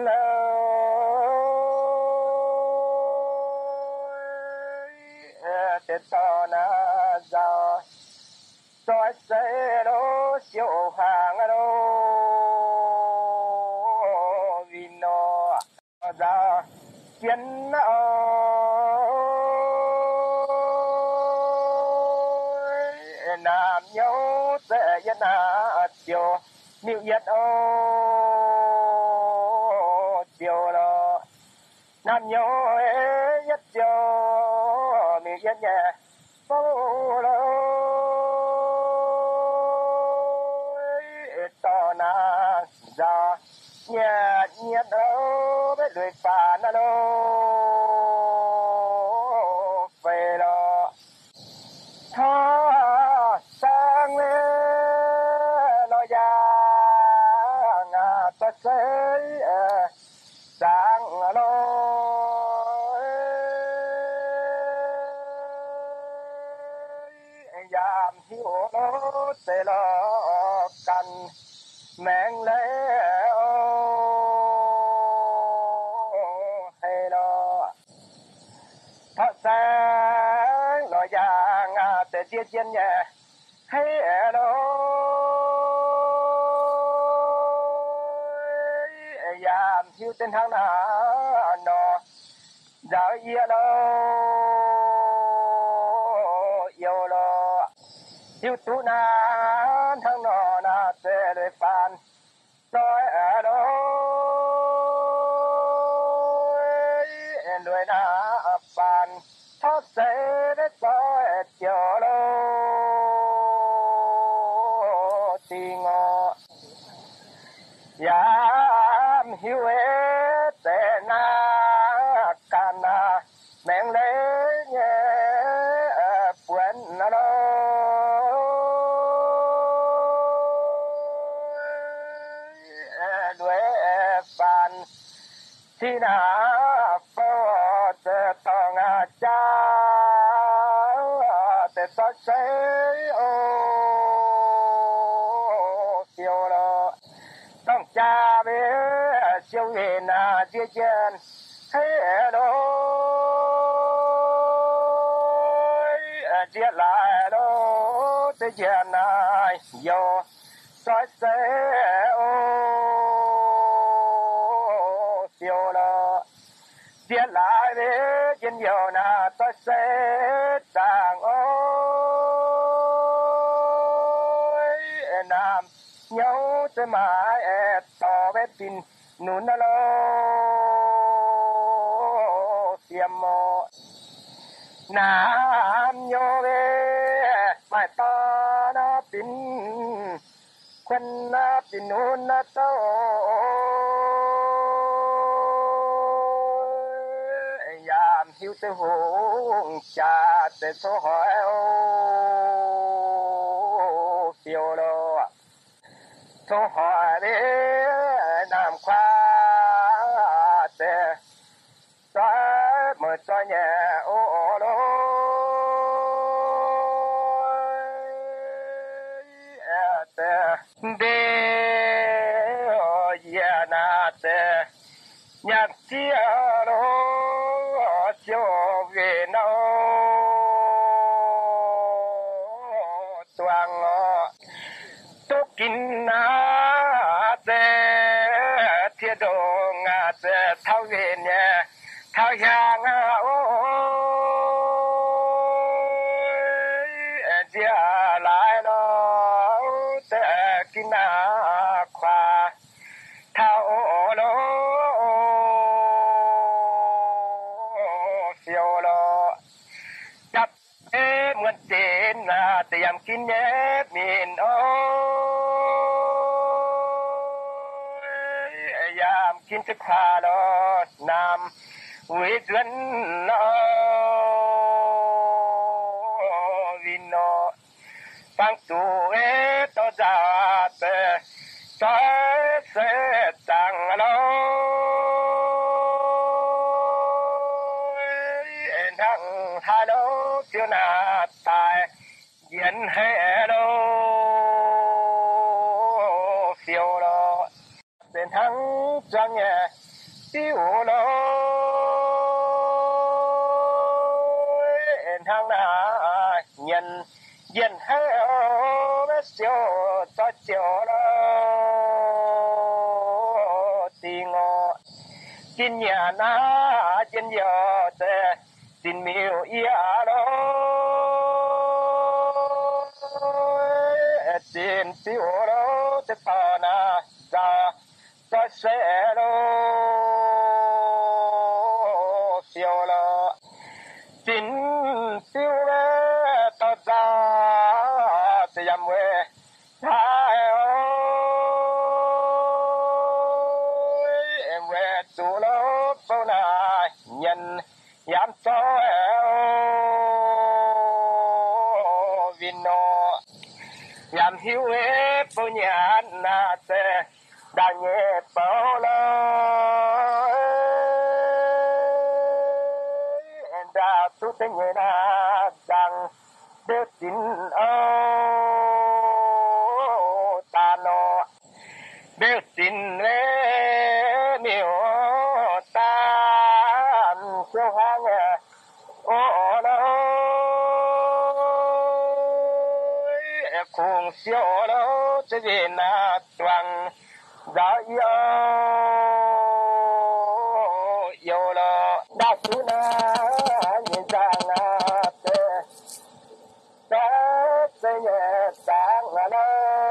เลยเตตอนาจาซอยเซโลเสียวหางโลวินโนจาเขียนโอน้ำเยาเสียนาเจียวมิวยัดโอเจียวโลน้ำเยายัดเจียวมิวยัดแย่โฟโลต่อนาจาเนี่ยเนี่ยโลไปด้วยฟ้านาโลเฟโลท้อสังเวลอยางาตะเสยสังโลยามหิวโลเตลอกันแมงแล้วให้รอทอดแสงลอยางาแต่เจียเจียนแย่ให้รอยามหิวเต้นทางหน้านอดาวเอียโลเอียวโลหิวตุนาทางนอนาเตเลยฟานซอยโลด้วยนาฟานทอดเสด็จซอยเจียวโลตีงอยามหิวเอเตนากานาแมงเลเยปวนนาโลด้วยฟานที่นาโฟจะต้องอาจารแต่สดใสโอเฟียวโลต้องจ่าเบเชียวเวนา chia chen hay đôi chia lại đôi chia chen này yo soi sẽ ô siêu lo chia lại để trên yo na soi sẽ sang ôi nam nhau sẽ mãi tỏ vết tin nún lo xiêm mò nam nhau về mãi to nó tin quân nó tin nún nó tao yam hiu te hùng cha te số hỏi ô phiêu lo số hỏi đi nam khoa te xóa mở cho nhà ô ô lo te de ya na te nhạc chia lo cho về nó toàn tốt kinh na để thiệt đồ ngã để thao về nhà thao hàng ôi chia lại nó để kinh na khoa thao lo siêu lo đập ê muốn tên là tiệm kinh nhé miền ôi yam kinh thức hà lo nam quý dân lo vino bang tu ê to ra te to sẽ tăng lo thằng hai đâu chưa na tài diễn hệ đâu phiêu lo bên thằng trang nhẹ tiêu lo thằng na nhận diễn hệ bé siêu cho chiều lo tình ngọ kinh nhà na trên giờ te tin miêu ia lo tin tiêu lo te pa na ra ta sẽ lo siêu lo tin tiêu ve ta ra te yam we hai ôi em we tu lo bao na nhân yam cho vino yam hiu e po nyan na te da nhẹ bao lo da tu te nhẹ na dang de tin o ta no de tin le miu ta siêu hang ô lo cùng siêu lo cho về na toàn đã yêu yêu lo đã chú na nhìn ra na te đã sẽ nhẹ sáng na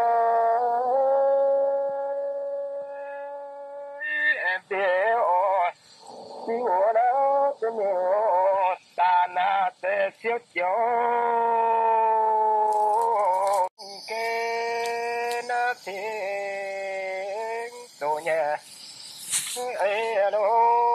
em biết siêu lo cho nhiều ta na te siêu chiếu cái na thiên tổ nhà ấy đâu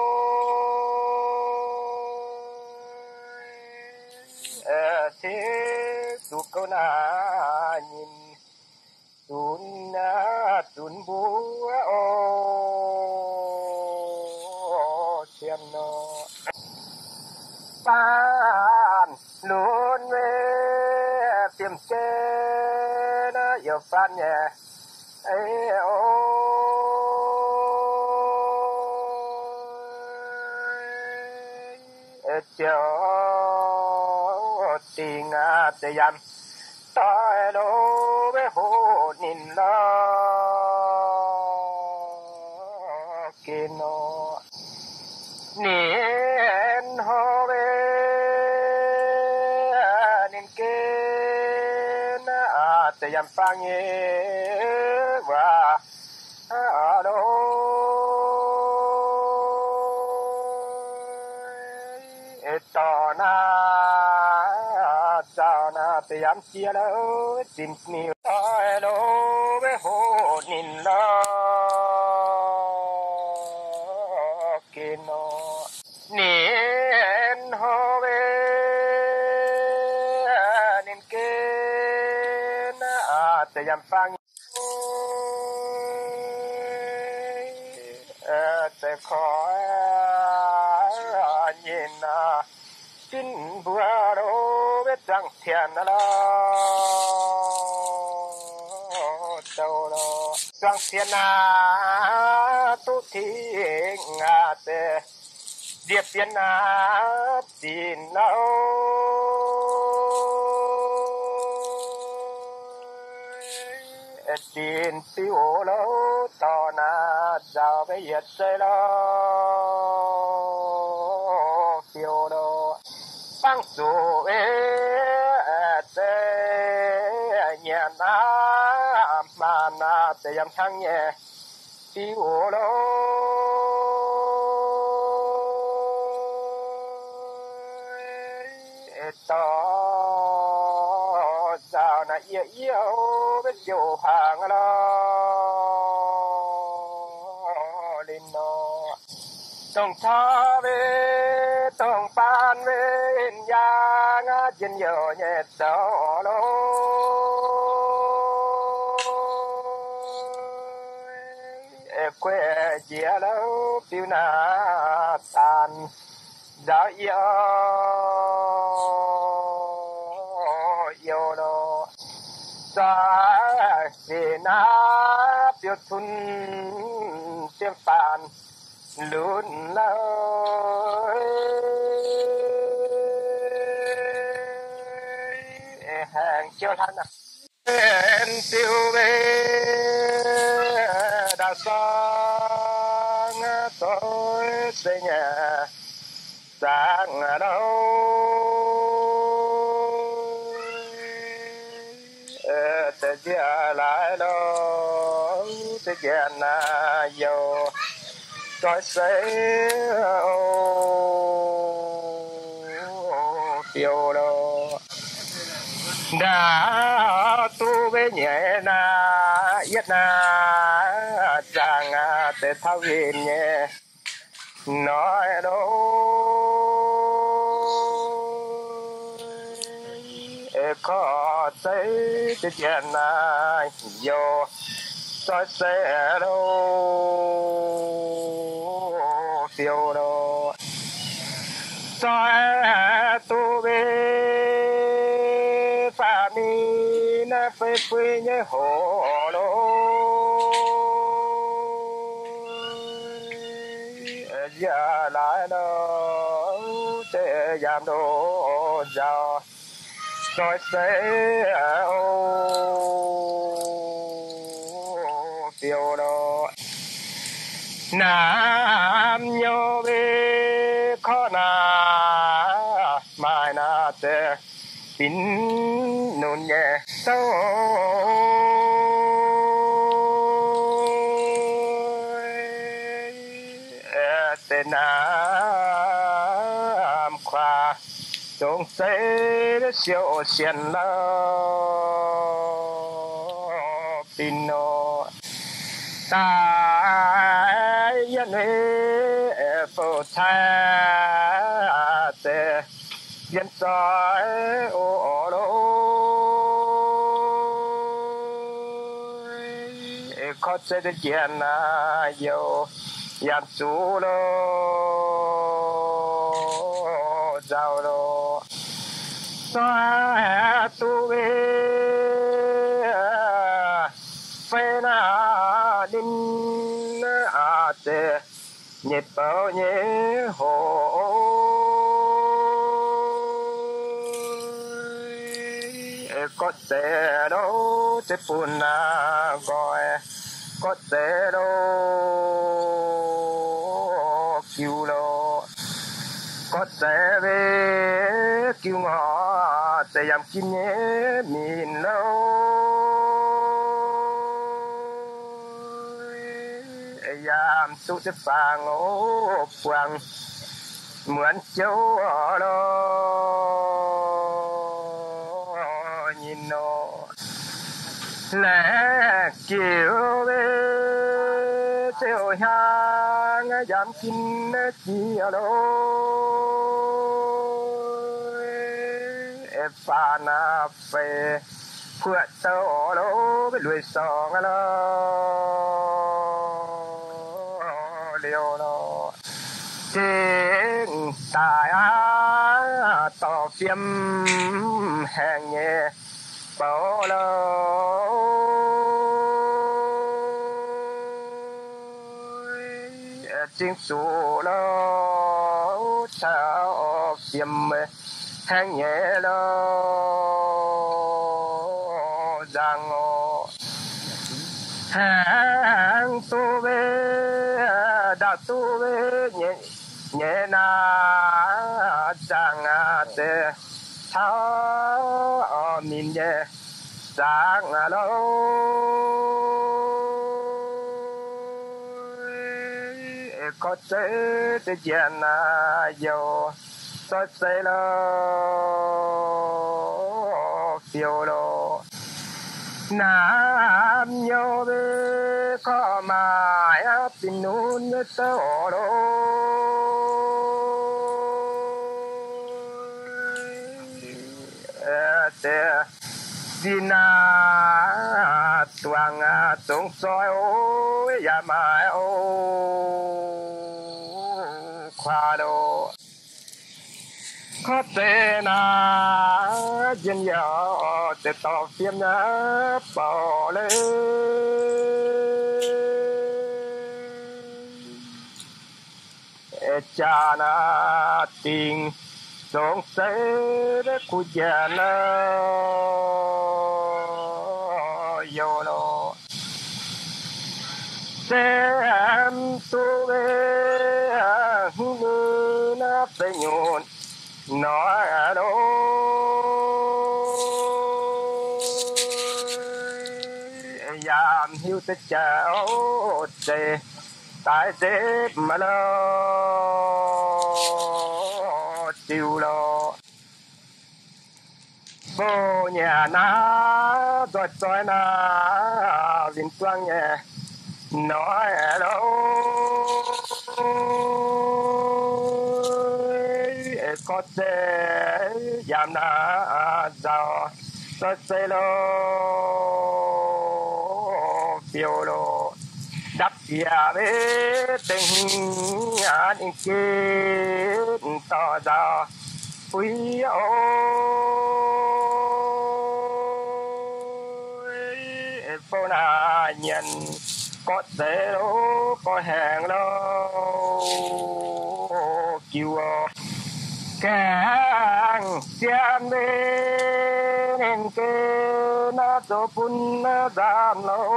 thế tụ câu na nhìn tụn na tụn búa ô thiên nó pan luôn về tiêm chế nó yêu phan nhẹ ấy ô chiều tình te yam tai lo be ho nin la kino nien ho be nin ke na te yam phang ye wa alo etona na te yam chia lo tin ni tai lo be ho nin la kino nien ho be nin ke na te yam phang te kho nhìn tin bùa đồ biết rằng thiền là đâu đó rằng thiền à tu thi ngã te diệt tiền à tin đâu tin tiêu lâu to na giàu bây giờ chơi lo tiêu đâu băng số ê tê nhà na mà na tê yam thăng nhẹ tiêu đâu to giàu na yêu yêu biết yêu hàng lo linh nó tông tha về tông pan về nhà ngã chân nhiều nhẹ đó lo quê chia lâu tiêu na tan đã yêu yêu lo sa na tiêu thun tiêu pan luôn lâu hàng chiêu thân à em tiêu về đã sáng tối về nhà sáng ở đâu te chia lại đâu te chia na yêu tôi sẽ tiêu đâu đã tu về nhẹ na yết na chàng te thao viên nhẹ nói đâu có thấy te chia na yêu tôi sẽ đâu tiêu đâu tôi tu về pha mi na phê phê nhớ hồ đâu giờ lại đâu sẽ giảm đồ giàu tôi sẽ tiêu đó nam nhô về khó na mai na te tin nôn nhẹ sâu te nam khoa trong sẽ siêu xiên lao pino ta yên hệ phổ tha te yên soi ô lô có sẽ được chuyện à yêu yam su lô giàu lô sa tu về phê na đinh a te nhịp bao nhé hồ có thể đâu sẽ buồn à gọi có thể đâu kêu lo có thể về kêu ngõ sẽ làm kim nhé mình lâu làm tu sẽ phang ô quăng mượn châu đó nhìn nó lẽ kiểu về theo hàng giảm kín chi đó em phàn à về phượt tàu đó với lùi sòng đó liều nó tiếng tài á tỏ phim hàng nhẹ bảo lâu tiếng số lâu sao phim hàng nhẹ lâu giang ngô hàng tu về đã tu về nhẹ nhẹ na giang à te tháo mình nhẹ giang à lâu có thể để giang à yo có thể lo phiêu lo nam yo về có mai tin nôn tao lo te dina tuang tung soi o ya mai o khoa đồ có thể na dân giờ để tỏ phim nhá bỏ lên cha na tình sống sẽ để khu nhà na yo nó xem tu về hư na phải nhon nói đâu giảm hiu tất chào tê tại tê mà lo tiêu lo vô nhà na rồi rồi na viên quang nhẹ nói đâu có thể giảm na giàu có thể lo phiêu lo đắp nhà về tình nhà những kia to ra quý ôi phố na nhận có thể đâu có hàng đâu kêu càng xem bên kia na cho pun na giảm lâu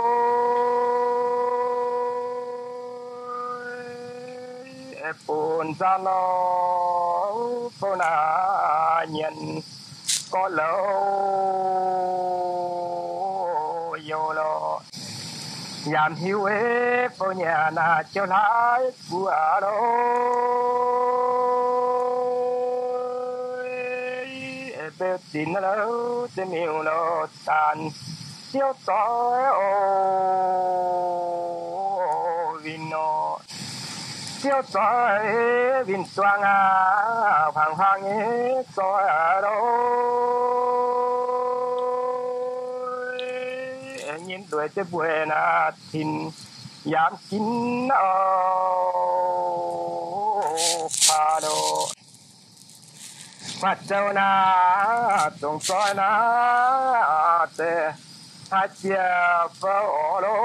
pun ra lâu phố na nhận có lâu vô lo giảm hiu ế phố nhà na cho lái của đâu bê tin lâu để miêu lo tàn siêu tối ô vino siêu tối vin xoang à hoàng hoàng ấy tối ở đâu nhìn tuổi tới buổi na thìn giảm kín ô pha đồ phát châu na tung soi na te hai chia phô lô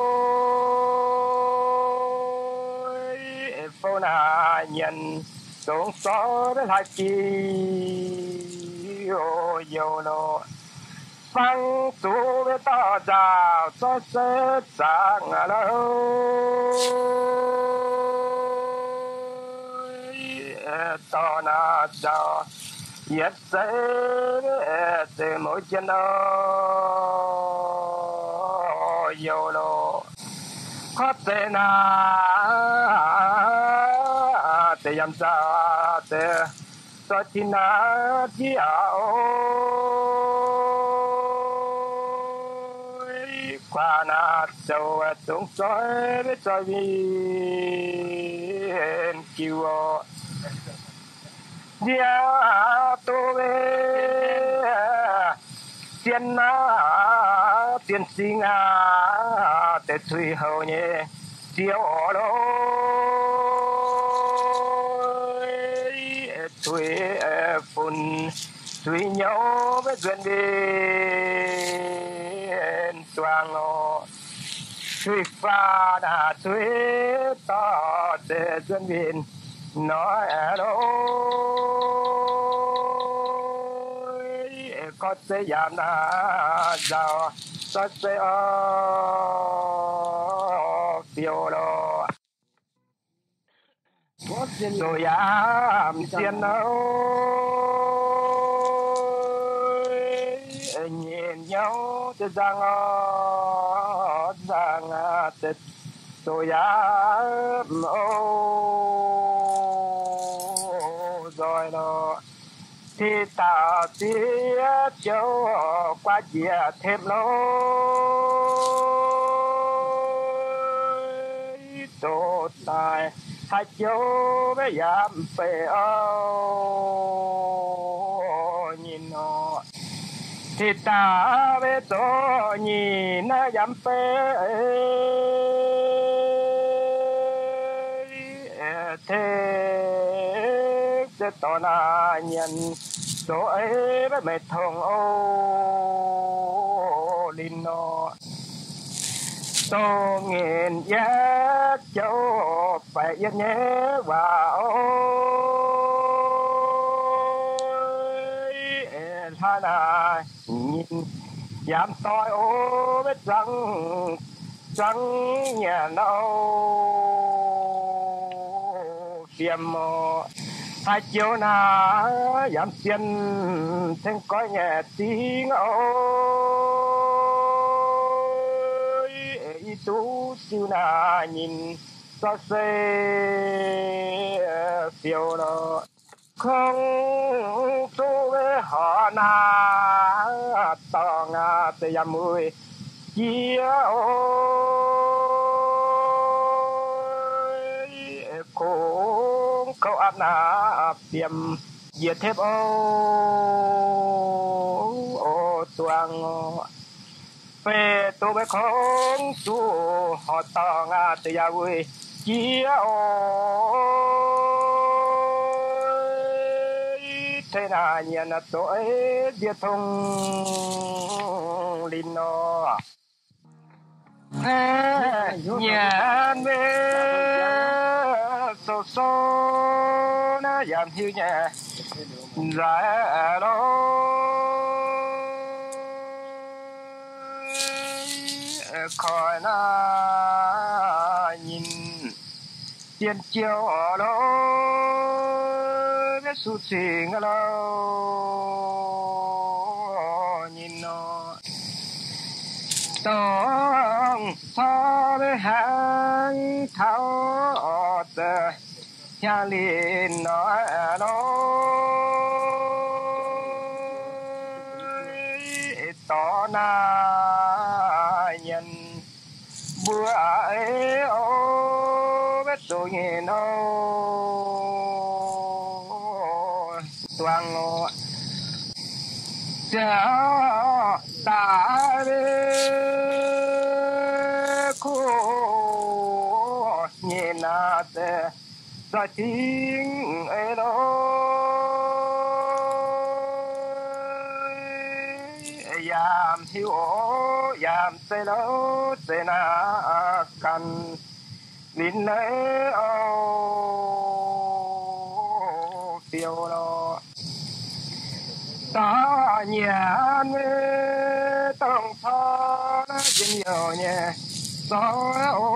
phô na nhận tung soi đến hai chi ô yo lo ฟังสูเวต่อเจ้าสดเสดสางแล้วต่อหน้าเจ้าเย็ดเสดเตมอจันโนโยโลขอเตนาเตยามซาเตสตินาที่เอาความน่าเจ้าสงสัยไม่ใจมีคิวเดียตัวเเตียนนาเตียนสิงาแต่ทุยเขาเนี่ยเที่ยวโลทุยฝุ่นทุยเหนียวไม่เกินเดินสว่างทุยฟ้าหน้าทุยต่อเดินเกินเดินน้อยโลก็จะยามนาเจ้าก็จะออกเดียวโลโซยามเสียนเอาเงียนเยาจะจังอ๋อจังอ่ะจะโซยามโอ้จอยโลที่ตาเสียเจ้ากว่าเจียเทพโลโตตายถ้าเจ้าไม่ยามไปเอายินอที่ตาเวโตยินยามไปเทจะต่อหน้ายันโตเอ๋ไม่ทองโอลินอโตเงินยาเจ้าไปยันเย่ว่าโอ้ท่านายินยามซอยโอ้ไม่จังจังเนี่ยเราเสียมถ้าเจ้านายามเสียนทั้งก้อยแง่ติงโอ้อีตูจิวนายินซอเซเสียวโลคงตัวเวหอนาตองาเตยามุยเจียวคงเขาอาบน้ำเตรียมเหยียดเทปโอโอตัวงเปตัวไปของตัวหอตองาเตยาวุยเจียวเทนาเนียนตัวเอเดียทงลินโนเนียนเวโซโซนายามหิวเนี่ยไรโลคอยนายินเตียนเจียวโลไม่สุดสิ่งเรายินโนต้องพอไปหางเท้าเตะยาลีนน้อยน้อยต่อหน้ายันบัวเอโอเวตุเงินโอตัวงโอเจ้าตาเรคูเงินนาเตสะทิงเอโลยามหิวยามเซโลเซนากันลินเลโอเปียวโลตา nhà nghe tông thọ nó chỉ nhiều nhẹ gió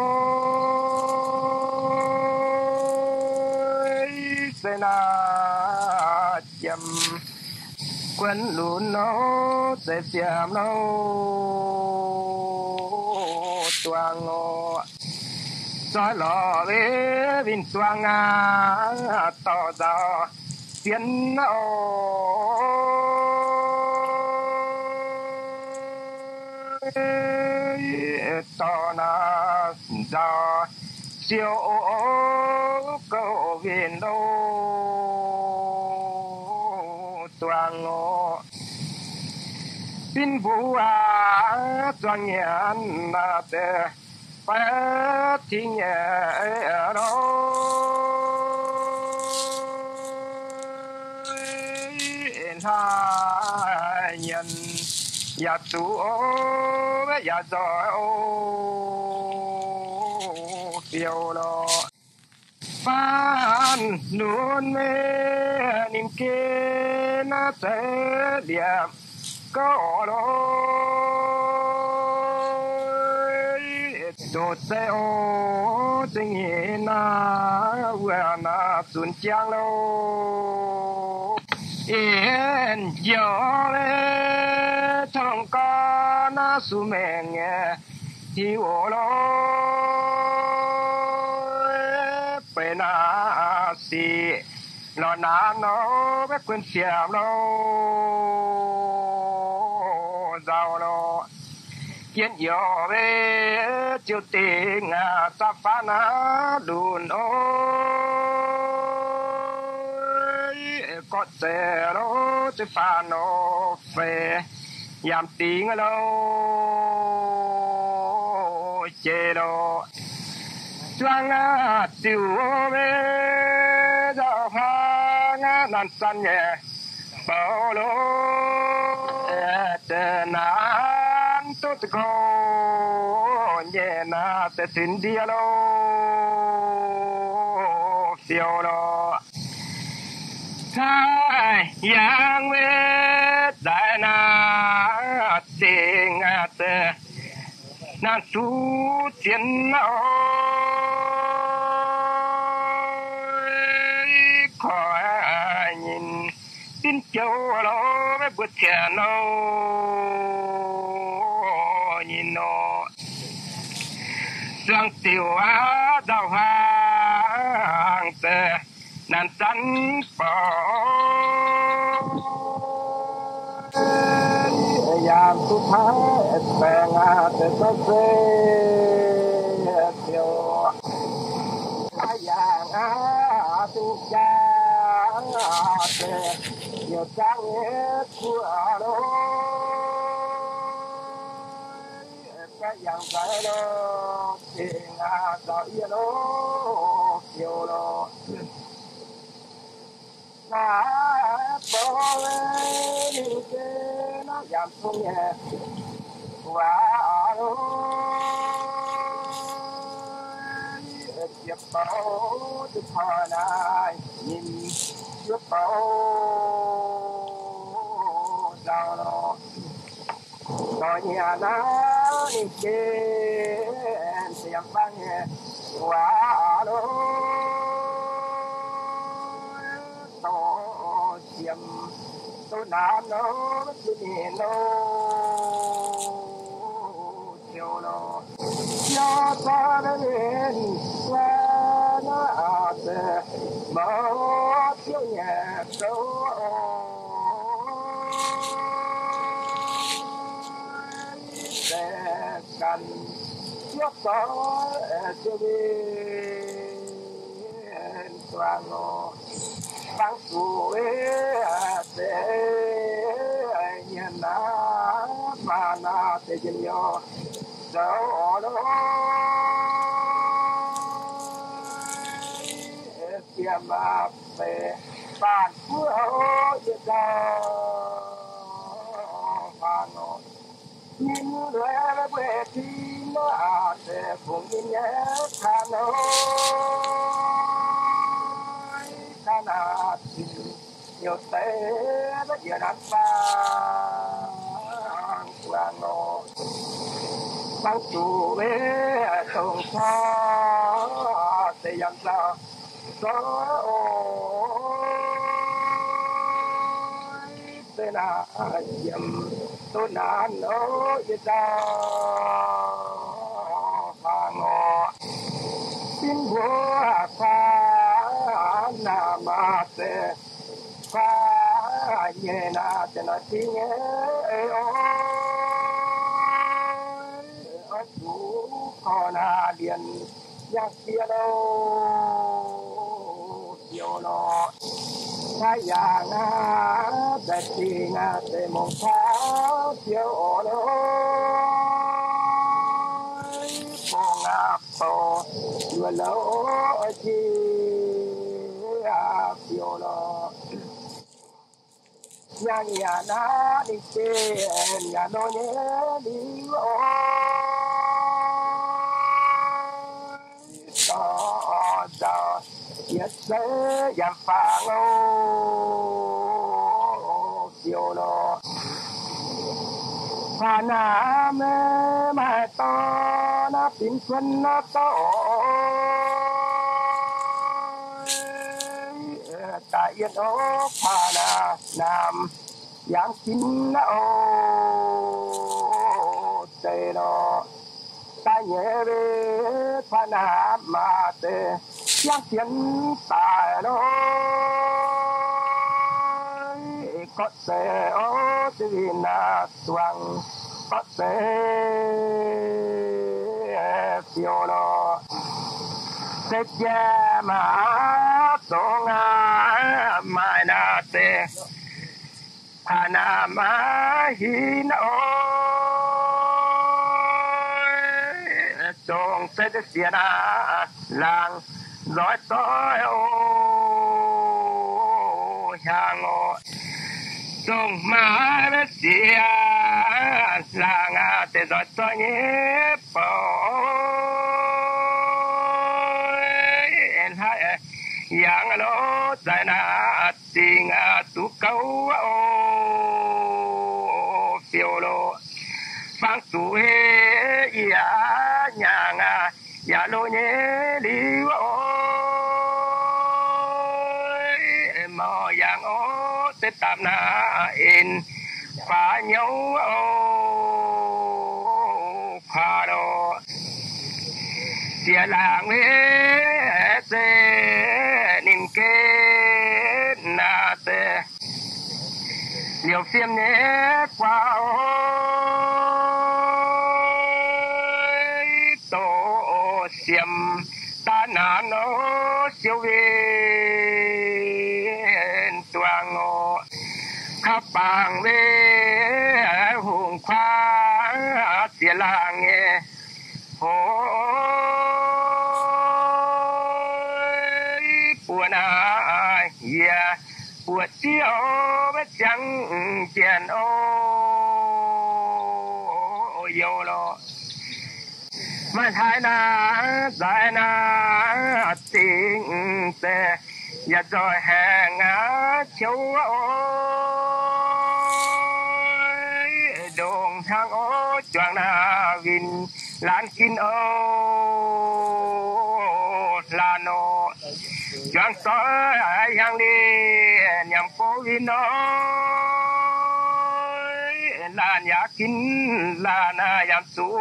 ôi sẽ là chậm quên luôn nó sẽ xem nó toàn ngô gió lò về bên toàn ngà tỏ ra tiếng nó tỏ na ra siêu câu viên đâu toàn ngô tin vũ à toàn nhàn na te phát thì nhẹ đó hai nhân ya tu o ya zo o phiêu lo phan nuôn mê niềm kê na sẽ điểm có đó đồ xe ô tình hình na vừa na xuân trang lâu yên gió lê thong ca na su mẹ nghe hi ô lo pe na si lo na nó bé quên xiêm lo giàu lo kiến gió về chiều tình à ta phá na đùn ôi có thể nó chỉ phá nó về yam tiếng lâu chê đó choang à tiêu về dạo hoa ngã nàn san nhẹ bao lô tên an tốt có nhẹ na te tin dia lo phiêu lo thay yang về đại na tiếng à te nan su chiến ôi khỏi nhìn tin châu lo với bữa chén nó nhìn nó giang tiểu á đào hàng tề nan sắn bỏ yam tu thái bèn à tề tề tiểu ayang à tu cha tề nhiều trang hết của đó cái dạng cái đó thì là đợi nó nhiều đó là bỏ lên cái nó giảm xuống nhẹ quá đó tiếp bảo từ thời này nhìn trước bảo sao đó có nhà nó đi chơi xem băng quá đó to xem tôi làm nó tôi nhìn nó chiều nó cho ta nó lên qua nó ạt mở chiều nhà sâuกันยกต่อจะเป็นกลางโลบางส่วนแต่ยันนามานาเตจินโยเจ้าโลเสียมาเปบ้านผู้เอาเยอะจ้าบ้านโนnhìn lẽ về thì nó sẽ cùng nhìn nhé thà nói thà nà thì nhiều tế rất nhiều đàn vang vang ngô băng chủ bế sông gió tây dầm sao gió ôi tây là dầm tôi nản ôi ra vang ngô xin vua pha na ma te pha nhẹ na te na ti nhẹ ôi ôi chú con na liền nhắc kia đâu chiều nó thái阳啊在天啊在梦他chiều nó phong áp to vừa lâu chi áp chiều nó nhà nhà na đi chơi nhà nó nhớ đi ôi đó đó nhất sẽ giảm phá ngô chiều nó hà na mê mà to na pin xuân na to ta yên ố hà na nam giáng chín na ô tê nó ta nhớ về hà na mà tê giáng chín ta nó có thể ô tê na tuang có thể phiêu nó sẽ cha mà số ngã mai na tê hà na ma hi na ôi trông sẽ được xia na làng giỏi tối ô hàng ô trông mà biết xia làng à tê giỏi tối nhé bò yang lo sana ting tu kau o phiêu lo phang tu he ya nhang ya lo nhé đi o mò yang o te tam na in pha nhau o pha lo tia lang he te niệm kế na te liều xiêm nhé qua ôi tổ xiêm ta na nó siêu viên toàn ngô khắp bang về hùng khoa tia lang nghe hồ bùa na yeah bùa chiếu biết chẳng tiền ô yêu lo mà thái na giải na tình tê ya rồi hẹn á châu ôi đồng thang ô choàng na vin lan kín ô là nó choàng soi yang đi nhằm cố vin nó là nhà kín là na yam su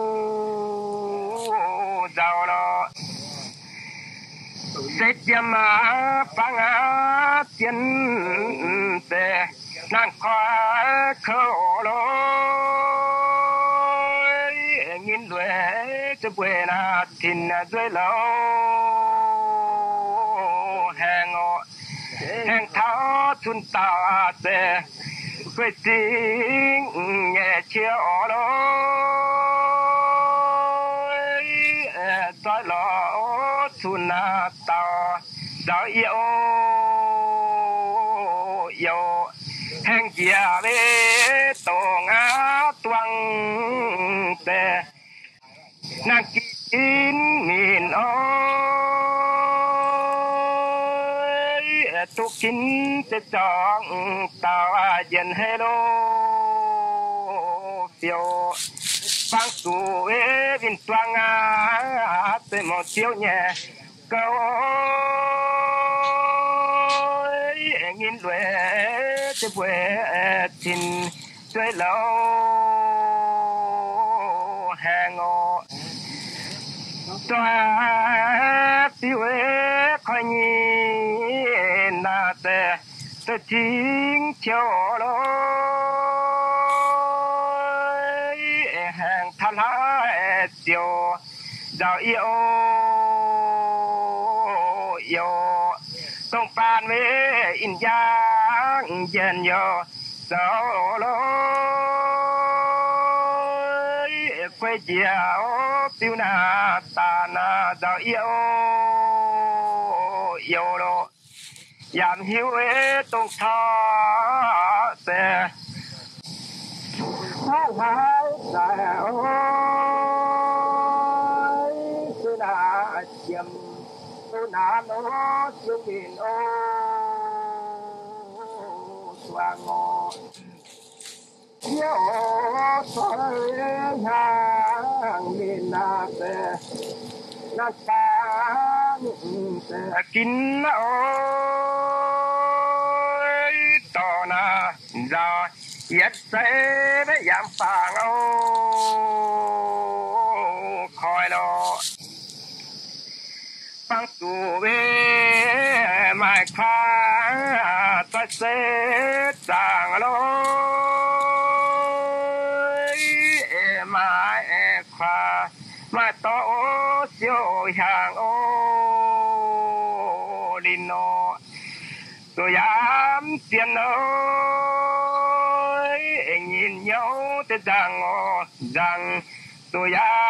giàu nó sẽ chăm á phang á tiền tệ nàng khoa khổ lối nghìn đuôi cho quê na thìn dưới lâu hẹn ngọ hẹn tháo chun tao tệ quê tiếng nhẹ chiều lối tôi lo chun tao đó yêu yêu hẹn kia về tổ ngã toang tệ nàng kín miền ơi tu chín sẽ chọn tao dần hello phiêu phang su ế viên toang á tới một chiếu nhẹ câu nghìn đuổi tới quê tin chơi lâu hàng ngô toa tiêu ế coi nhìn na tê tê chính chiều lối hàng than lá chiều giàu yêu yêu tông pan với in giang dần yo giàu lối quay chiều tiêu na ta na giàu yêu yêu lo yam hiu ế tông thọ sẽ hai hai đại ơi tôi đã chiêm tôi đã nó chiêm biển ô xoa ngô yêu tôi hàng miền nam sẽ nó sáng sẽ kín ôi to na ra yết sẽ để giảm phàng ô khỏi lo phang tu về mai khoa ta sẽ chẳng lối mai khoa mai to siêu hàng ô linh nó tôi dám tiền ơi nhìn nhau tới rằng rằng tôi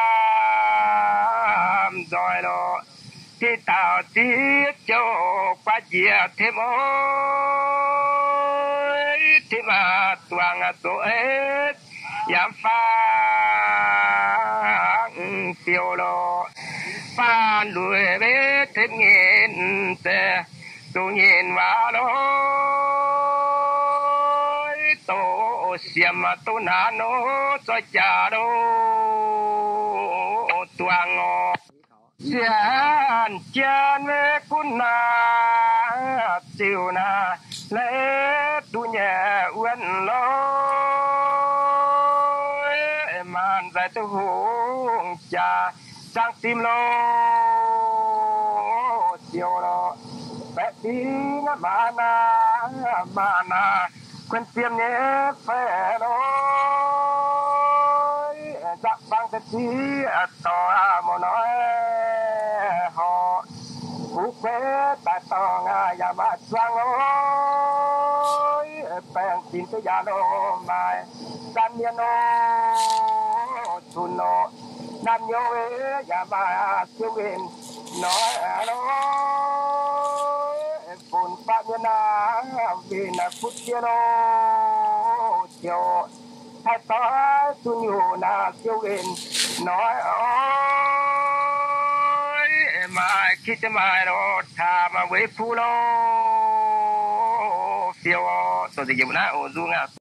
dám rồi lo thì tao tiếc cho qua chia thêm ơi thì mà toàn là tôi dám phá phiêu lo phá lùi về thêm nghìn tệ tôi nhìn vào lối tôi xiêm mà tôi nã nó cho cha đâu toàn ngõ chán chán về quân na chiều na lẽ tu nhà uốn lối màn dài tôi hùng cha sang tim lo chiều lo bé tí nó mà na mà na quên tiêm nhé phải nói chắc bằng cái gì to mà nói họ cú quê ta to ngà ya mà sang ơi bèn tin tới ya lo mai san nhiên nó chun nó nam nhô ya mà siêu viên nói nó phun ba mươi na vì na phút kia nó chiều hai ta tu nhiều na siêu viên nói ôi mà khi thế mà nó thà mà với phu lo phiêu tôi thì dùng na ô du ngà